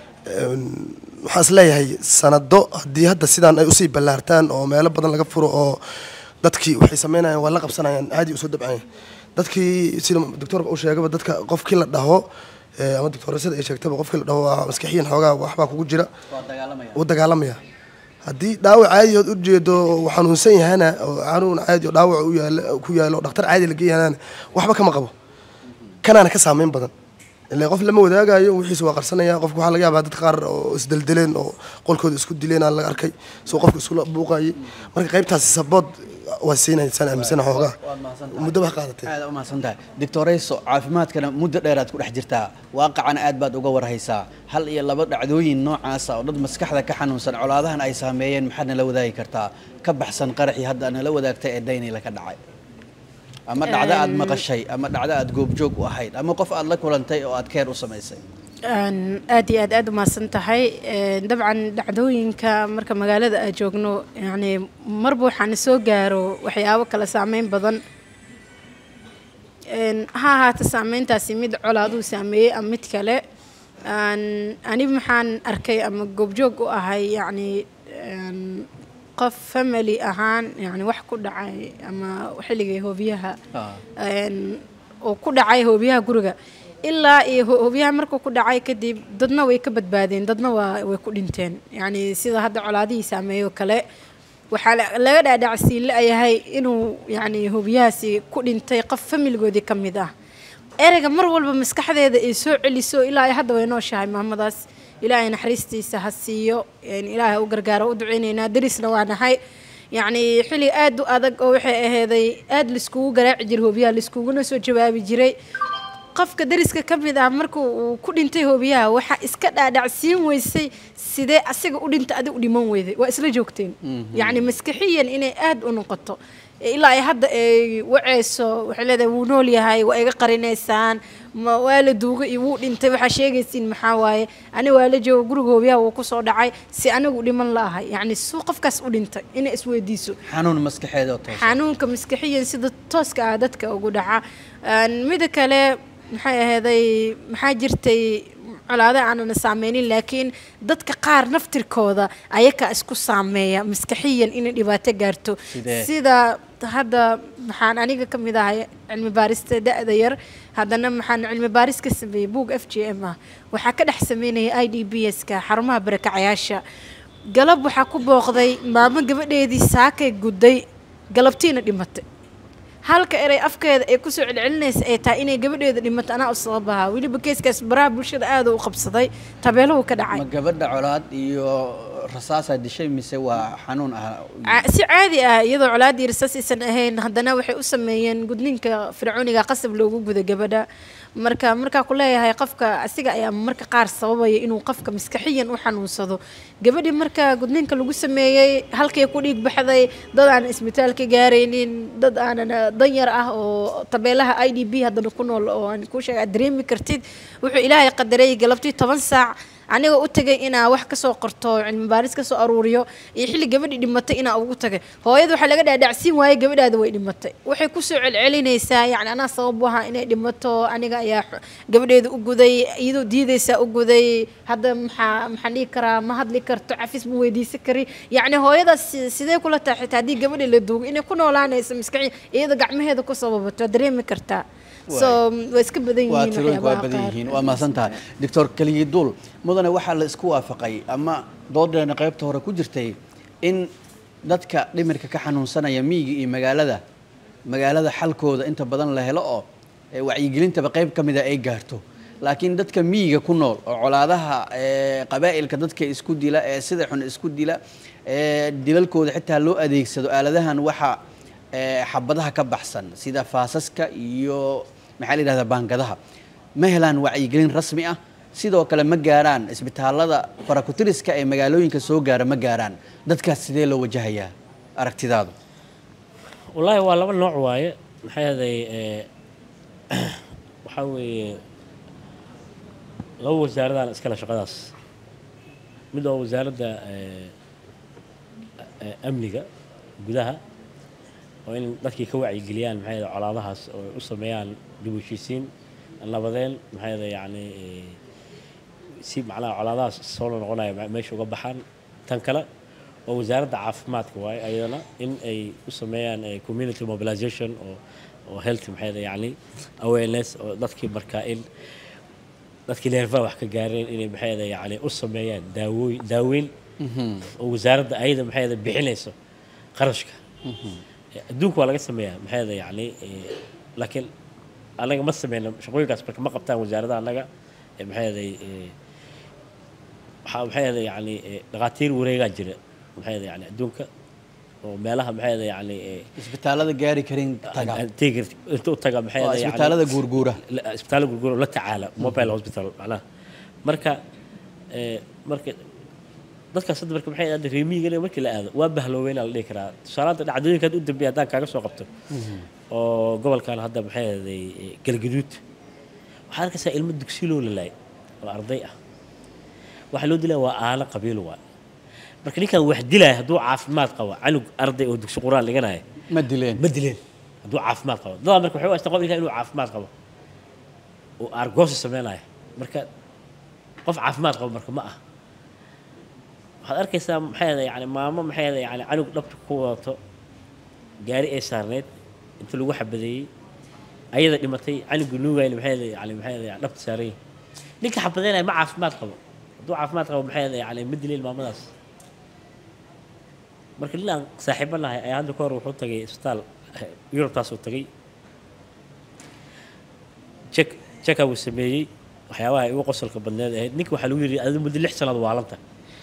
waxaan isleeyahay sanado haddii hadda sidaan ay usii ballaartaan oo meelo badan laga furo oo dadkii waxay sameynayaan waa la qabsanayaan caadi usoo dabcayaan dadkii sida doctorka uu sheegaba dadka qofkii la dhaho ama doctorasada ay sheegtaba qofkii la dhaho waa maskaxiyan xoogaa waxbaa kugu jira waa dagaalamaya haddii dhaawac caadi oo u jeedo xanuunsan yahana oo xanuun caadi oo dhaawac ku yaalo dhakhtar caadi la geeyana waxba kama qabo kanaana ka saameyn badan اللي قف لما وداعا يو وحيس وقرصنا يا قف وحلا جاب هذا تقار إسدلدلين أو قل كود إسكود دلين على الأركي سو قف إسكول بوقاي مرة قريب تاس السباد وسينا سنة من سنة حوجا مدة بقى هذا ما صندق دكتوريس عافمات كان مدة ديرات تكون حجرتها واقع أنا أدباد وجور هيسا هل يلا بدر عدوي النوع عصا ورد مسكح ذا كحن وسن على هذا أي ساميين محدنا لو ذا يكرتا كبح سن قرحي هذا أنا لو ذا تأديني لك الدعاء أما دعاء مقشي أما دعاء جوب جوج وحيد أما قف الله كلنتي أو أذكر وسميسي أدي ما سنتحي طبعا دعوين كمركب مقالة أجوجنو يعني مربوح عن السوق جارو وحياة وكلا سامين بدن ها تسامين تاسميد علادو سامي أمت كلا أنا بمحن أركي أما جوب جوج وهاي يعني قف فملي أهان يعني وح كل دعاء أما وحلقي هو بيها وكل دعاء هو بيها جرجة إلا هو بيها مركو كل دعاء كدي ضدنا ويكبد بعدين ضدنا ويكون إنتين يعني سيدا هذا علادي سامي وكلا وحال لا داعي سيل أي هاي إنه يعني هو بياسي كل إنتي قف فملي جودي كم ده أرجع مرة والله مسكح هذا يسوع اللي يسوع إلا أحد وينوش هاي محمد إلهي نحرستي سهسيو يعني إلهي وقرقاره ودعينينا درسنا وانا هاي يعني حلي آد وآدق أو هذا آد لسكو قراع جره بيها لسكو نسو جوابي جري qofka dariska ka mid ah markuu uu ku dhintay hoobiyaha waxa iska dhaadhacsiin weysay sidee asiga u dhintay adiga u dhiman weyday waa isla joogteen yacni maskaxiyan inay aad u noqoto ilaa ay hadda ay waceyso waxay leedahay wuu nool yahay waa iga qarinaysaan ma waa la duuga iyo wuu dhintay waxaa sheegaysiin maxaa waaye ani waa la jooga guriga hoobiyaha wuu ku soo dhacay si anigu dhiman la ahay yacni suu qofkaas u dhintay inay isweydiiso xanuun maskaxeed oo toos xanuunka maskaxiyan sida tooska ah dadka ugu dhaca mida kale maxay ahayday maxaa jirtay colaada aanana saameynin laakiin dadka qaar naftirkooda ayakaa isku saameeya maskaxiyan inay dhibaato gaarto sida hadda maxaan aniga ka mid ahay cilmi baarista da'da yar haddana maxaan cilmi baaris ka sameeyey buug FGM ah waxaa ka dhex sameynaya IDBS-ka xarumaha barakacayaasha galab waxaa ku booqday maamo gabadheedii saakay gudday galabtiina dhimatay halka eray afkeeda ay ku soo celcelinaysa ay tahay inay gabadheeda dhimato anaa u sababaha weliba keeskaas baraha bulshada aad u qabsaday tabeelahu ka dhacay ma gabadha colaad iyo rasaasa dishay mise waa xanuun ah si caadi ah iyadoo colaad iyo rasaas aysan ahayn haddana waxay u sameeyeen gudniinka fircooniga qasab loogu guda gabadha markaa ku leeyahay qofka asiga ayaa marka qaar sababaya inuu qofka maskaxiyan u xanuunsado gabadhii marka gudniinka lagu sameeyey halkay ku dhiig baxday dad aan isbitaalka gaaraynin dad aanan danyar ah oo tabeelaha IDB haddana ku nool oo aan kuu sheega dareemi kartid wuxuu ilaahay qadaray galabtii 10 saac aniga u tagay inaa wax ka soo qorto cilmi baaris ka soo aruuriyo iyo xilli gabadhii dhimatay inaa ugu tagay hooyada waxa laga dhaadhacsiin waayay gabadhaada way dhimatay waxay ku soo celcelinaysaa yacni anaa sabab u ahaa inay dhimato aniga ayaa gabadheeda u guday iyadoo diidaysaa u guday hadda maxaan dhihi karaa ma hadli karto cafis ma weydiisan kari yacni hooyadaas sidee kula tahay xitaa haddii gabadha la duugo inay ku noolaanayso maskaxiya iyada gacmaheeda ku sababato dareemi kartaa so way iska badan yihiin waa maasantahay doctor Kaliyaduul mudane waxaa la isku waafaqay ama doodeena qaybta hore ku jirtay in dadka dhimirka ka xanuunsanaya miyiga iyo magaalada xalkooda inta badan la helo oo wacyigelintaba qayb ka mid ah ay gaarto laakiin dadka miyiga ku nool oo colaadaha qabaa'ilka dadka isku dila ee sida xun isku dila dilalkooda xitaa loo adeegsado aaladahan waxa xabadaha ka baxsan sida faasaska iyo maxaa la yiraahdaa baangadaha ma helaan wacyigelin rasmi ah sidoo kale ma gaaraan isbitaalada farakutiriska ee magaalooyinka soo gaara ma gaaraan dadkaas sidee loo wajahayaa aragtidaadu wallaahi waa laba nooc waaye maxay ahaday waxaa weeye laba wasaaradaan iskale shaqadaas mid waa wasaaradda amniga gudaha oo in dadkii ka wacyigeliyaan maxay ahaday colaadahaas oo u sameeyaan dib u heshiisiin nabadeen maxay ahaday yacni si macnaha colaadahaas soo noqonaya meesha uga baxaan tan kale oo wasaaradda caafimaadka waaye ayadana in ay u sameeyaan community mobilization oo health maxay ahaday yacni awareness oo dadkii markaa in dadkii neerfaha wax ka gaareen inay maxay ahaday yacni u sameeyaan daaweyn oo wasaaradda ayada maxay ahaday bixinayso qarashka adduunka waa laga sameeyaa maxay ahaday yacni laakiin anaga ma sameyno shaqooyinkaas marka ma qabtaan wasaaradda anaga maxay ahaday maxay ahaday yacni dhaqaatiir wareegaa jira maxay ahaday yacni adduunka oo meelaha maxay ahaday yacni isbitaalada gaari karin taga inta u taga maxay ahaday isbitaalada guurguura la tacaala mobile hospital macnaha marka dadkaas hadda marka maxay ahaday reemiyiga markii la aado waa bahloweynaa la dhihi karaa tusaalaanta dhacdooyinka u dambeeya haddaan kaaga soo qabto oo gobolkan hadda maxay ahaday galgaduud waxaa arkaysaa ilmo dugsi loo lalaayay oo arday ah waxa loo dilaa waa aalo qabiil waa marka ninkan wax dilaya hadduu caafimaad qabo canug arday oo dugsi quraan dhiganaya ma dileen hadduu caafimaad qabo dadaa marka waxay u astaan qof inuu caafimaad qabo oo argoosi sameynaya marka qof caafimaad qabo marka ma ah waxaad arkaysaa maxay ahaday yacni maamo maxay ahaday yacni canug dhabta ku wadato gaari ay saarneed inta lagu xabadeeyey ayada dhimatay canugu nuugayna maxay ahaday yacni dhabta saaran yihin ninka xabadeynaya ma caafimaad qabo hadduu caafimaad qabo maxay ahaday yacni ma dileen maamadaas marka lilaan saaxiibo nahay ayaa hadda ka hor wuxuu tagay isbitaal yurubtaasuu tagay jeka uu sameeyey waxyaabaha ugu qosolka badneed ahayd ninka waxaa lagu yidhi adigu muddo 6 sanaad waalanta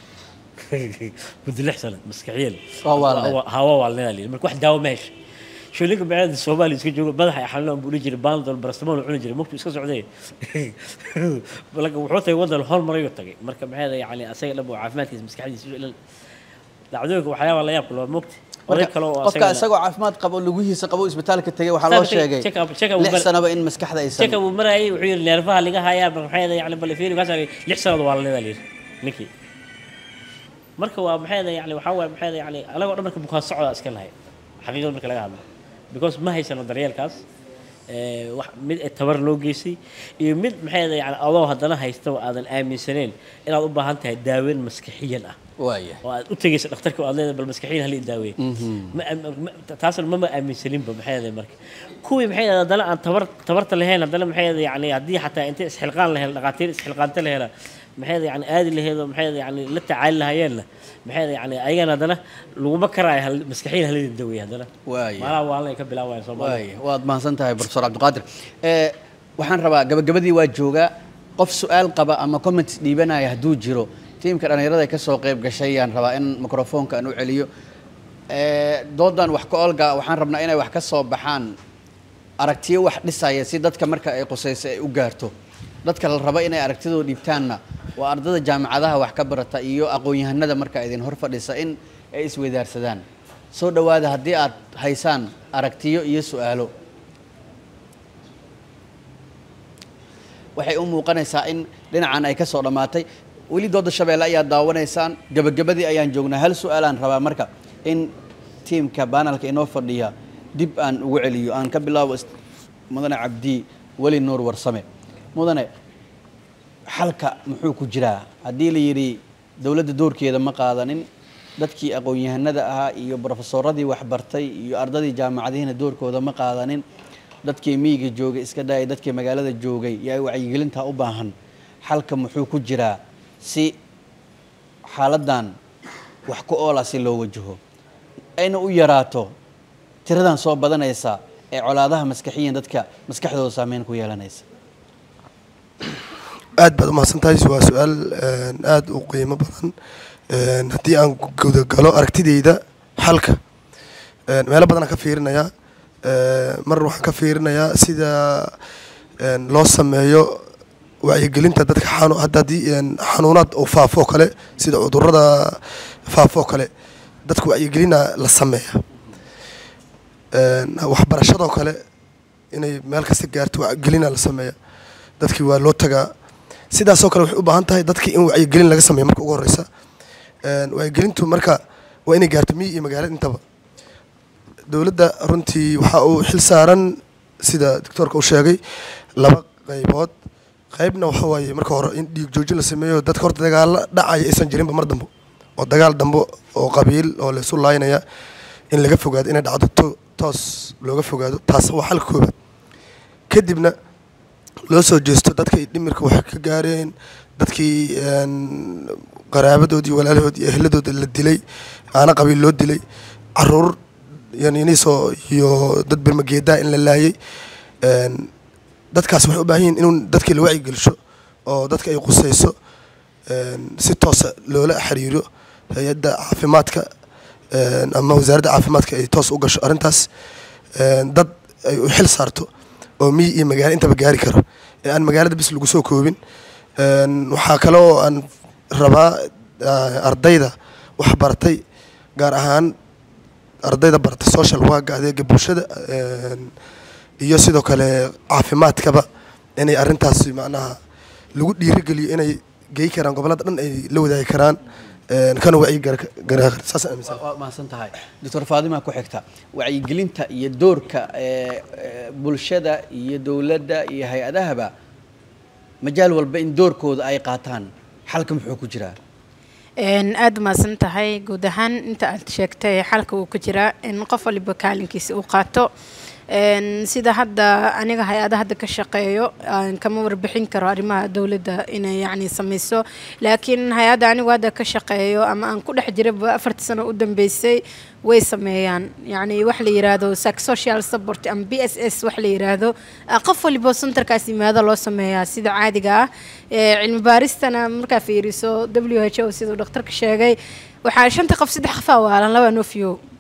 muddo 6 sanaad maskaxiyan hawa waalnaa lii marka wax daawo ma hesha شو لك بعد الصومالي يسكجوا مدح يحلون بولي جري باندل برستمون وعلى جري ممكن يسكت سعودية ولكن وحوته يوضع الهول مرة يطقي مركب هذا يعني أسيء لبو عافمات مسك حد يسوي لعدوك وحياة ولا ياكل ممكن qofka isagoo caafimaad qabo lugihiisa qabo isbitaalka tagay waxa loo sheegay lix sanaba in maskaxda aysan check up maray wuxuu yiri neerfaha laga hayaa maxayda yani bal fiiri gaas lix sanad waa la leeyahay ninki marka waa maxayda yani waxa waa maxayda yani alaga dhan marka bukaan socda iska lahay xaqiiqada marka laga hadlo because ma haysano daryeelkaas wax mid tabar loo geysay iyo mid maxayda yani adoo hadana haysto aadan aaminsaneen inaad u baahan tahay daaweyn maskaxiyan ah وايه وأنت تجلس دكتورك وأنا بالمسكحين هل يداوي تاسل ما أمين سليم بمحيط المرك كوي محيط هذا لا أن تبرت اللي هنا بدل محيط يعني عدي حتى أنت حلقان له لقاتين حلقان تله محيط يعني آدي اللي هذا محيط يعني لا تعال لها يلا محيط يعني أيانا هذا لو بكرة المسكحين هل يداوي هذا وايه ما والله يكبل أول صوب وايه واضح ما سنتهي بروفيسور عبد القادر وحن ربا قبل واجوجا قف سؤال قبا أما كومنت ديبنا يهدو جيرو tiimka dhalinyarada ay ka soo qayb gashay aan rabaa in mikrofoonka aan u celiyo doodan wax ka olga waxaan rabnaa inay wax ka soo baxaan aragtiyo wax dhisaya si dadka marka ay qosayso ay u gaarto dadka la raba inay aragtidooda dhibtaanna waa ardada jaamacadaha wax ka barata iyo aqoon-yahanada marka idin hor fadhisa in ay isweydaarsadaan soo dhawaada haddii aad haysaan aragtiyo iyo su'aalo waxay u muuqanaysaa in dhinacan ay ka soo dhamaatay weli dooda shabeelle ayaa daawanaysaan gabagabadii ayaan joognaa hal su'aalaan rabaa marka in tiimka banalka inoo fadhiya dib aan ugu celiyo aan ka bilaabo mudane cabdi weli nuur warsame mudane xalka muxuu ku jiraa haddii la yidhi dowladda doorkeeda ma qaadanin dadkii aqoon-yahanada ahaa iyo brofesoradii waxbartay iyo ardadii jaamacadihiina doorkooda ma qaadanin dadkii miyiga joogay iska daayay dadkii magaalada joogay yaa wacyigelintaa u baahan xalka muxuu ku jiraa si xaaladan wax ku oola si loo wajaho ayna u yaraato tiradan soo badanaysa ee colaadaha maskaxiyan dadka maskaxdooda saameyn ku yeelanaysa aad baad umahadsantahay waa su-aal aad u qiimo badan haddii aan gudagalo aragtidayda xalka meelo badanaan ka fiirinayaa mar waxaan ka fiirinayaa sida loo sameeyo wacyigelinta dadka haddii xanuunaad oo faafo kale sida cudurrada faafo kale dadka wacyigelina la sameeya waxbarashadoo kale inay meel kasta gaarto wacyigelina la sameeya dadkii waa loo tagaa sidaasoo kale waxay u baahan tahay dadkii in wacyigelin laga sameeyo marka ugu horeysa wacyigelintu marka waa inay gaarto miyi iyo magaalada intaba dowladda runtii waxaa uu xil saaran sida doctoorka uu sheegay laba qaybood qaybna waxa waaye marka hore in dhiig joojin la sameeyo dadka horta dagaalo dhacaya aysan jirinba mar dambo oo dagaal dambo oo qabiil oo la isu laaynaya in laga fogaado inay dhacdo toos looga fogaado taas waa xalka koobaad kadibna loo soo jeesto dadkay dhimirka wax ka gaareen dadkii qaraabadoodii walaalahoodii ehladooda la dilay aana qabiil loo dilay caruur yaniinisoo iyo dad bermageedaa in la laayay dadkaas waxay u baahan yihiin inuu dadkii la wacyigeliso oo dadka ay qusayso si toosa loola xiriiro hay-adda caafimaadka ama wasaaradda caafimaadka ay toos u gasho arrintaas dad ay u xil saarto oo miyi iyo magaalo intaba gaari karo ee aan magaalada bis lagu soo koobin waxaa kale oo aan rabaa ardayda wax baratay gaar ahaan ardayda baratay social work adeega bulshada iyo sidoo kale caafimaadkaba inay arrintaasi macnaha lagu dhiirigeliyo inay gey karaan gobolada dhan ay la wadaagi karaan kana wacyigelin saas aaminsan ma san tahay doctor Faadima ku xigta wacyigelinta iyo doorka bulshada iyo dawladda iyo hay'adahaba majaal walba in doorkooda ay qaataan xalka muxuu ku jiraa aad ma san tahay guud ahaan inta aad sheegtay xalka uu ku jiraa in qof walba kaalinkiisa uu qaato sida hadda aniga hay-ada hadda ka shaqeeyo kama warbixin karo arrimaha dawladda inay yacni samayso laakiin hay-adda anigu hadda ka shaqeeyo ama aan ku dhex jiraba 4 sano u dambeysay way sameeyaan yacni wax la yiraahdo social support ama BSS wax la yiraahdo qof walba centerkaas yimaado loo sameeyaa sida caadiga ah cilmi baaristana markaa fiiriso WHO sidoo dhakhtarka sheegay waxaa 5 qof 3 qof waalan laba noofiyo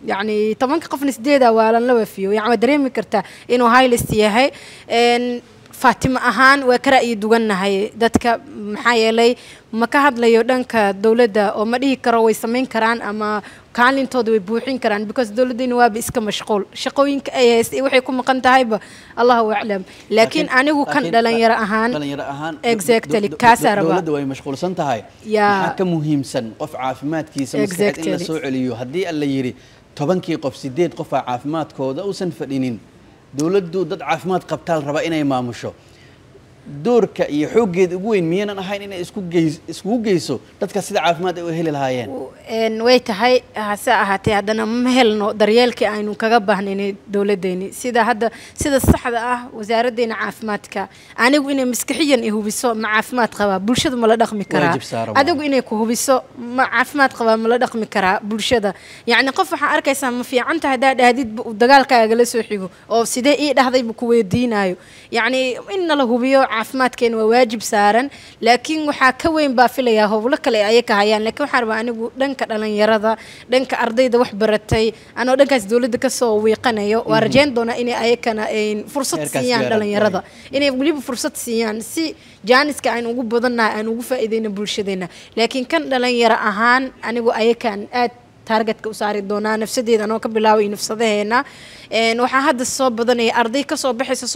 يعني طبعا قفنا سديدا ولا نلوفيو يعني دريمي كرتا إنه هاي الاستياهي فاطمة أهان وكرأي دوغنا هاي دتك محايلي ما كهاد ليو دنك دولة أو ما دي كروي سمين كران أما كانين تودو بوحين كران because دولة دي نواب إسكا مشغول شقوين كأي وحي يكون مقنت هايبة الله أعلم لكن أنا هو كان دلنا يرى أهان exactly كاسر دولة دوي مشغول سنت هاي حكا مهم سن قف عافمات كي سمسكت إلا سوء عليو هدي اللي يري طبعا كي قف سديد قف عافمات كودا وسن فدينين dawladdu dad caafimaad qabtaan raba inay maamusho doorka iyo xoogeed ugu weyn miyana ahayn inay isku geyso dadka sida caafimaad ay u heli lahaayeen way tahay hase ahaatee haddana ma helno daryeelkii aynu kaga baahnay dawladeeni sida saxda ah wasaaraddeena caafimaadka anigu inay maskaxiyan i hubiso ma caafimaad qaba bulshada ma la dhaqmi karaa adigu inay ku hubiso ma caafimaad qaba ma la dhaqmi karaa bulshada yani qof waxa arkaysaa ma fiican tahay daadid dagaalkaaga la soo xigo oo sidee ii dhahday ku weydiinayo yani in la hubiyo caafimaadkeena waa waajib saaran laakiin waxa ka weyn baa filayaa howlo kale ay ka hayaan laakiin waxa rabaa anigu dhanka dhalinyarada dhanka ardayda wax baratay anoo dhankaas dawladda ka soo wiiqanayo waa rajayn doona inay ayakana fursad siiyaan dhalinyarada inay waliba fursad siiyaan si jaaniska aan ugu badanahay aan ugu faa'iideyno bulshadeena laakiin kan dhalinyaro ahaan anigu ayakan aad targetka u saari doonaa nafsadeeda anoo ka bilaabay nafsadeena waxa hadda soo badanaya arday ka soo baxaysa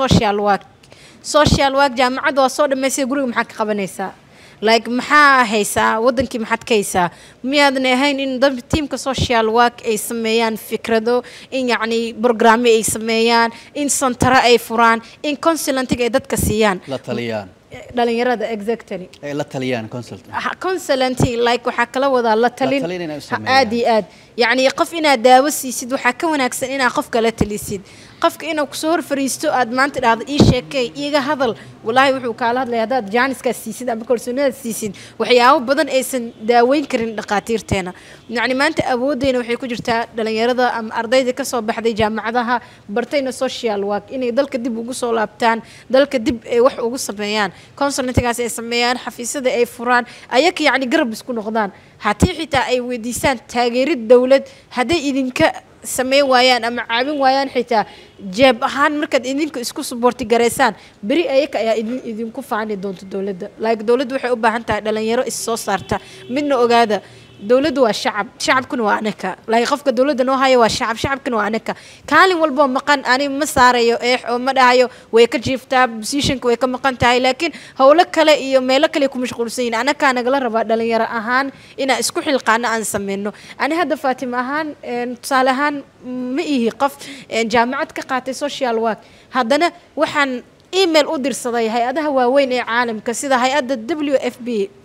social work jaamacada waa soo dhameysay guriga maxaa ka qabanaysaa like maxaa haysaa wadankii maxaad ka haysaa miyaadan ahayn in tiimka social work ay sameeyaan fikrado in yacni programme ay sameeyaan in santara ay furaan in consulantiga ay dadka siiyaan la taliyaan dhalinyarada exactly ay la taliyaan consulanti like waxaa kala wadaa la talin aad iyo aad يعني قف إنا داوسي سيد وحكا وناكسن إنا قف كلا تليسيد قفك إنا كسور فريستو أدمانت هذا إيش شيء إيجا هذا والله وحو كالاد لهذا جانس كسيسيد أم كورسونات سيسيد وحياو بدن إيسن داوين كرين دقاتير تينا يعني ما أنت أبودين وحي كجرتا دلنا يرضى أم أرضي كسو بحدي جامعها برتين سوشيال واك إني دل كدب وقصو لابتان دل كدب وح وقص بيان كونسرنت كاس إسميان حفيسة أي فران أيك يعني قرب سكون غضان حتى أي وديسان تاجر الدولة هذا إذنك سمي ويان أما عابين ويان حتى جاب هان مركز إذنك إسكو سبورتي جريسان بري أيك يا إذنكو فعني دونت الدولة لايك دولة وحي حتى دلنا يرو الصوص صارته منه أجاده دولة والشعب شعب كن وعنك لا يخفك دولة نوهاي والشعب شعب كن وعنك كان والبو مقن أنا مساريو إيح ومدايو ويكجيفتا بسيشنك ويك مقن تاي لكن هولك لا يوم مالك اللي يكون مشغولين أنا كان أقول ربع دلنا يرى أهان إن إسكو حلقنا أنسى منه أنا هذا فاطمة أهان صالحان مئي قف جامعة كقاتي سوشيال واك هذانا وحن إيميل أدير صداي هذا هو وين عالم كسيدا هيئة WFP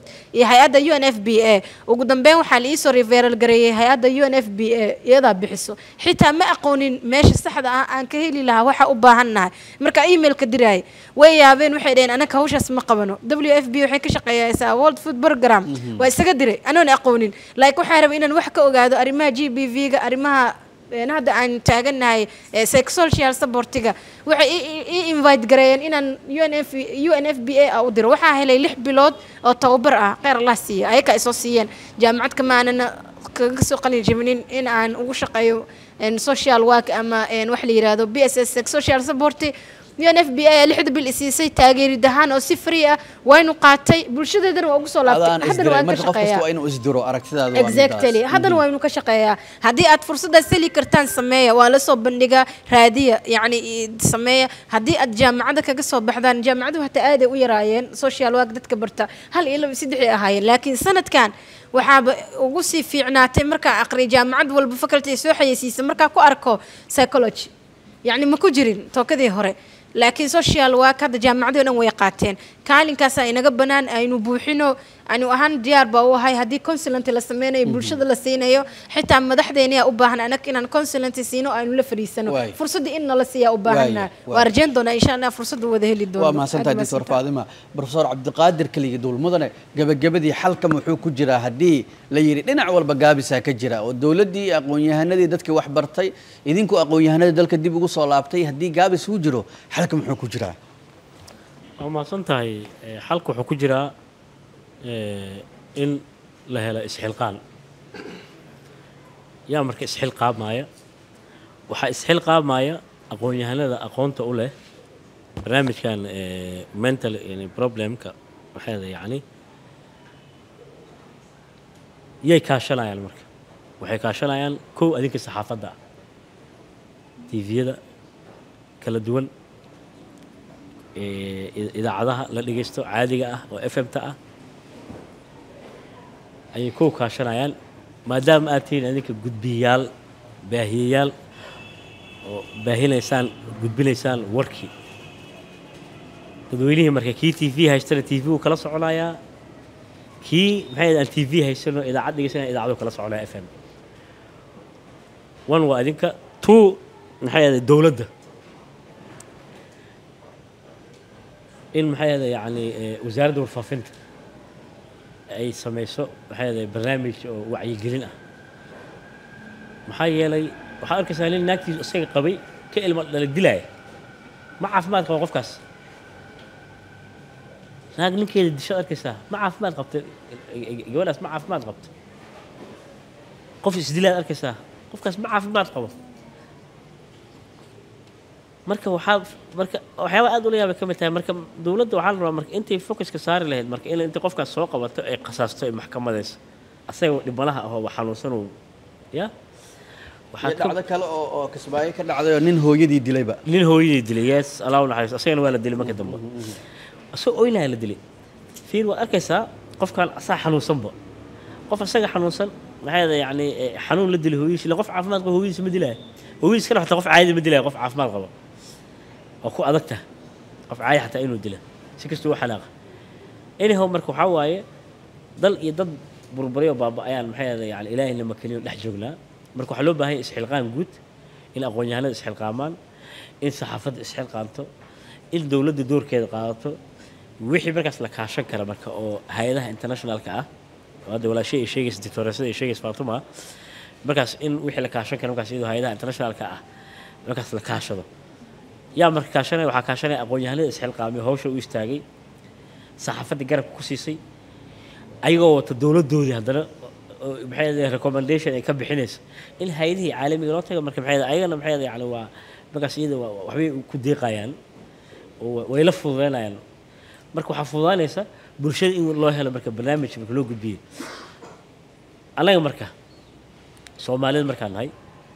هيئة UNFPA وقدام بين وحالي سوري فيرال جري هيئة UNFPA يدا بحسه حتى ما أقولين ماشي الصحة أن كهيلي لها وحى أباهنا مركا إيميل كدراي ويا بين وحيدين أنا كهوش اسمه قبنه WFP وحكي شقيا يسا World Food Program ويستقدري أنا أقولين لايك وحارب إن الوحكة وقاعدة أرمها GBV أرمها هذا عن تاجنا سكسوال سبورتيجا وحي إنفايت جرين إن UNFPA أو در وحى هلا يلح بلاد أو توبرة غير الله سيا هيك أساسيا جامعة كمان أنا كسوق قليل جمنين إن عن وشقيو إن سوشيال واك أما إن وحلي يرادو BSS سكسوال سبورتي UNFPA لحد بالإساسي تاجر دهان أو سفرية وين قاتي بالشدة ده وأقصى لابد هذا وين كشقيا وين أصدروا أركتها exactly هذا وين كشقيا هذه فرصة السلي كرتان سمية ولا صوب بندقة هادية يعني سمية هذه الجامعة كقصة بحذان جامعة وهتأدي ويراين سوشيال واقدت كبرتها هل إلا بسدحي هاي لكن سنة كان وحاب وقصي في عناتي مركا أقري جامعة والبفكرتي سوحي يسيس مركا كو أركو سايكولوجي يعني ما كجرين تو كذي هوري لكن سوشيال واك هذا جامعة ويقاتين كان كاسا إنك بنان أينو بوحينو أنو أهان ديار باو هاي هدي كونسلنت لسمينا يبلشد لسينايو حتى مدحديني أباهن أنا كنا كونسلنت سينو أينو لفريسنو فرصة دي إن لسيا أباهنا وأرجين دونا إن شاء الله فرصة وده اللي دونا وما سنت دكتور فاطمة بروفيسور عبد القادر كلي يدول مدن جبدي حلقة محوك جرا هدي ليري لنا عول بجابسها كجرا والدولة دي أقوياء هندي دتك وحبرتي إذنكو أقوياء هندي دلك دي بيقول صلابتي هدي جابس وجرو حلقة محوك جرا أو ما سنتهي حلقة محوك جرا إن لها إسحلقان yaa marka isxilqaamaya waxaa isxilqaamaya aqoon-yahanada aqoonta u leh barnaamijkan mental problemka waxeeda yacni yay kaashanayaan marka waxay kaashanayaan kow adinka saxaafadda ah tviyada kala duwan idaacadaha la dhegeysto caadiga ah oo fm-ta ah ayay kow kaashanayaan maadaama aad tihiin adinka gudbiyayaal baahiyayaal oo baahinaysaan gudbinaysaan warkii dadweynihii marka kii t v haystana t v uu kala soconayaa kii maxay aan t v haysano idaacad dhegeysanaya idaacadu kala soconaya f m one waa adinka two maxay ahayd dowladda in maxay ahayd yacni wasaaradda warfaafinta ay samayso maxay ahayd barnaamij oo wacyigelin ah maxaa yeelay waxaad arkaysaa nin naagtiisu isaga qabay ka ilmo dhala dilaya ma caafimaad qaba qofkaas naag ninkeeda dishaad arkaysaa ma caafimaad qabta gabadhaas ma caafimaad qabta qof isdilaad arkaysaa qofkaas ma caafimaad qabo marka waxyaaba aad ula yaabay ka mid tahay marka dowladda waxaa la rabaa marka intay focuska saari lahayd marka in intay qofkaas soo qabato ay qasaasto ay maxkamadayso asagoo dhibanaha ahoo xanuunsanuu ya dhacdo kale oo kasbaayo ka dhacday oo nin hooyadii dilayba nin hooyadii dilay yes allahu naxariisto asagana waa la dilay marka dambe asagoo oylaha la dilay fiir waad arkaysaa qofkan asaa xanuunsanba qof asaga xanuunsan maxay yacni xanuun la dilay hooyadiis ila qof caafimaad qaba hooyadiis ma dilaya hooyadiis kana xataa qof caadi ma dilaya qof caafimaad qaba oo ku adag tahay qof caadi xataa inuu dila si kastoo u xanaaqa anyhow marka waxaa waaye dal iyo dad burburyo baaba-ayaan maxay yani ilaahayna makaniyo dhex joognaa marka waxaa loo baahan yahay isxilqaan guud in aqoon-yahanada isxilqaamaan in saxaafadda isxilqaanto in dowladda doorkeeda qaadato wixii markaas la kaashan kara marka oo hay-adaha internationalka ah oo hadda walaashay ay sheegaysa dictooreesada ay sheegaysa faatuma markaas in wixii la kaashan kara markaas iyadoo hay-adaha internationalka ah markaas la kaashado yaa marka kaashanaya waxaa kaashanaya aqoon-yahanada isxilqaamay hawsha u istaagay saxaafadda garabka ku siisay ayagoo wata dowladdoodii haddana maxay recommendation ay ka bixinayso in hay-adihii caalamiga loo tago marka maxay ayagana maxay yani waa markaas iyada waxbay ku deeqayaan oo way la fududeynayaan marka waxaa fududaanaysa bulshada in loo helo marka barnaamij marka loo gudbiyo annaga marka soomaalida markaan nahay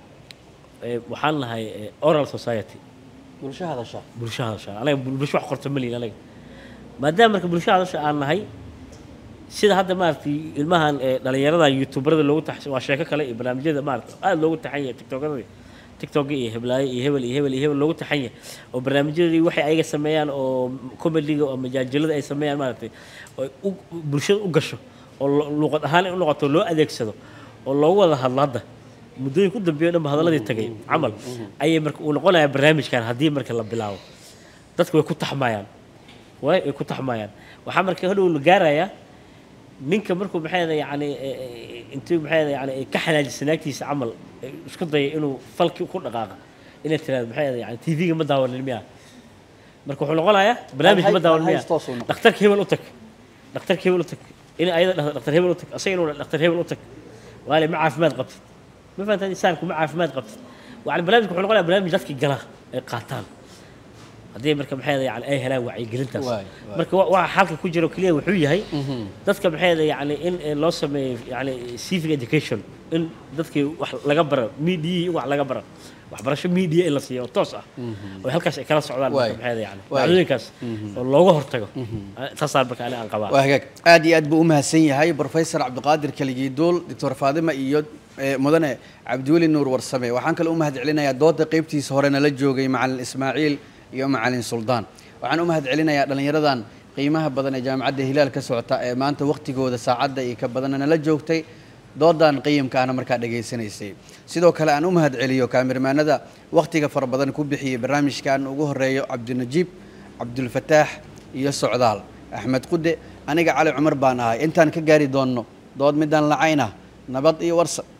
waxaan nahay oral society bulsho hadasha anaga bulsho wax qorta maliin anaga maadaama marka bulsho hadasha aan nahay sida hadda maaragtay ilmahan dhalinyarada youtuberada loogu waa sheeko kale iyo barnaamijyada maaragtay aad loogu taxan yahay tiktok iyo heblaayo iyo hebel iyo hebel iyo hebel loogu taxan yahay oo barnaamijyadii waxay ayaga sameeyaan oo comedy-ga oo majaajilada ay sameeyaan maaragtay oo bulshada u gasho oo luqad ahaan u noqoto loo adeegsado oo loogu wada hadlo hadda muddooyin ku dambeeyo dhanba hadaladii tagay camal ayay marka uu noqonayaa barnaamijkan haddii marka la bilaabo dadku way ku taxmayaan way ku taxmayaan waxaa marka hadhow la gaarayaa ninka markuu maxay yani intuu maxay yani ka xanaajisay naagtiisa camal isku dayay inuu falki ku dhaqaaqa inay tiraahdo maxay yani tv-ga ma daawanin miya marka wuxuu noqonayaa barnaamijka ma daawanin miya dhakhtarka hebel u tag dhakhtarka hebel u tag in ayada dhahdo dhakhtar hebel u tag asaga inuu dhakhtar hebel u tag waale ma caafimaad qabtid ma fahantaa insaanku ma caafimaad qabtid yani barnaamijka wuxuu noqonayaa barnaamij dadkii gala ay qaataan haddii marka maxay yani ay helaan wacyigelintaas marka waxa xalka ku jiro kaliya wuxuu yahay dadka maxay yani in loo sameeyo yani civic education in dadkii wax laga baro media wax laga baro waxbarasho media in la siiyo toos ah oo halkaas ay kala socdaan maxay yani wacyigelinkaas oo looga hortago taasaan marka aan qabaa waa hagaag aad iyo aad buu u mahadsan yahay professor cabdiqaadir kaligiidool doctor faadima iyo mudane cabdiweli nuur warsame waxaan kale u mahad celinayaa dooda qaybtiisa hore nala joogay macalin ismaaciil iyo macalin suldaan waxaan u mahad celinayaa dhallinyaradan qiimaha badan ee jaamacadda hilaal ka socota ee maanta waqtigooda saacadda iyo ka badanna nala joogtay doodan qiimkaana markaa dhegaysanaysay sidoo kale aan u mahad celiyo kaamirmaanada waqtiga fara badan ku bixiyey barnaamijkan ugu horeeyo cabdinajiib cabdulfataax iyo socdaal axmed qude aniga cali cumar baan ahay intaan ka gaari doonno dood midaan lacayna nabad iyo warsa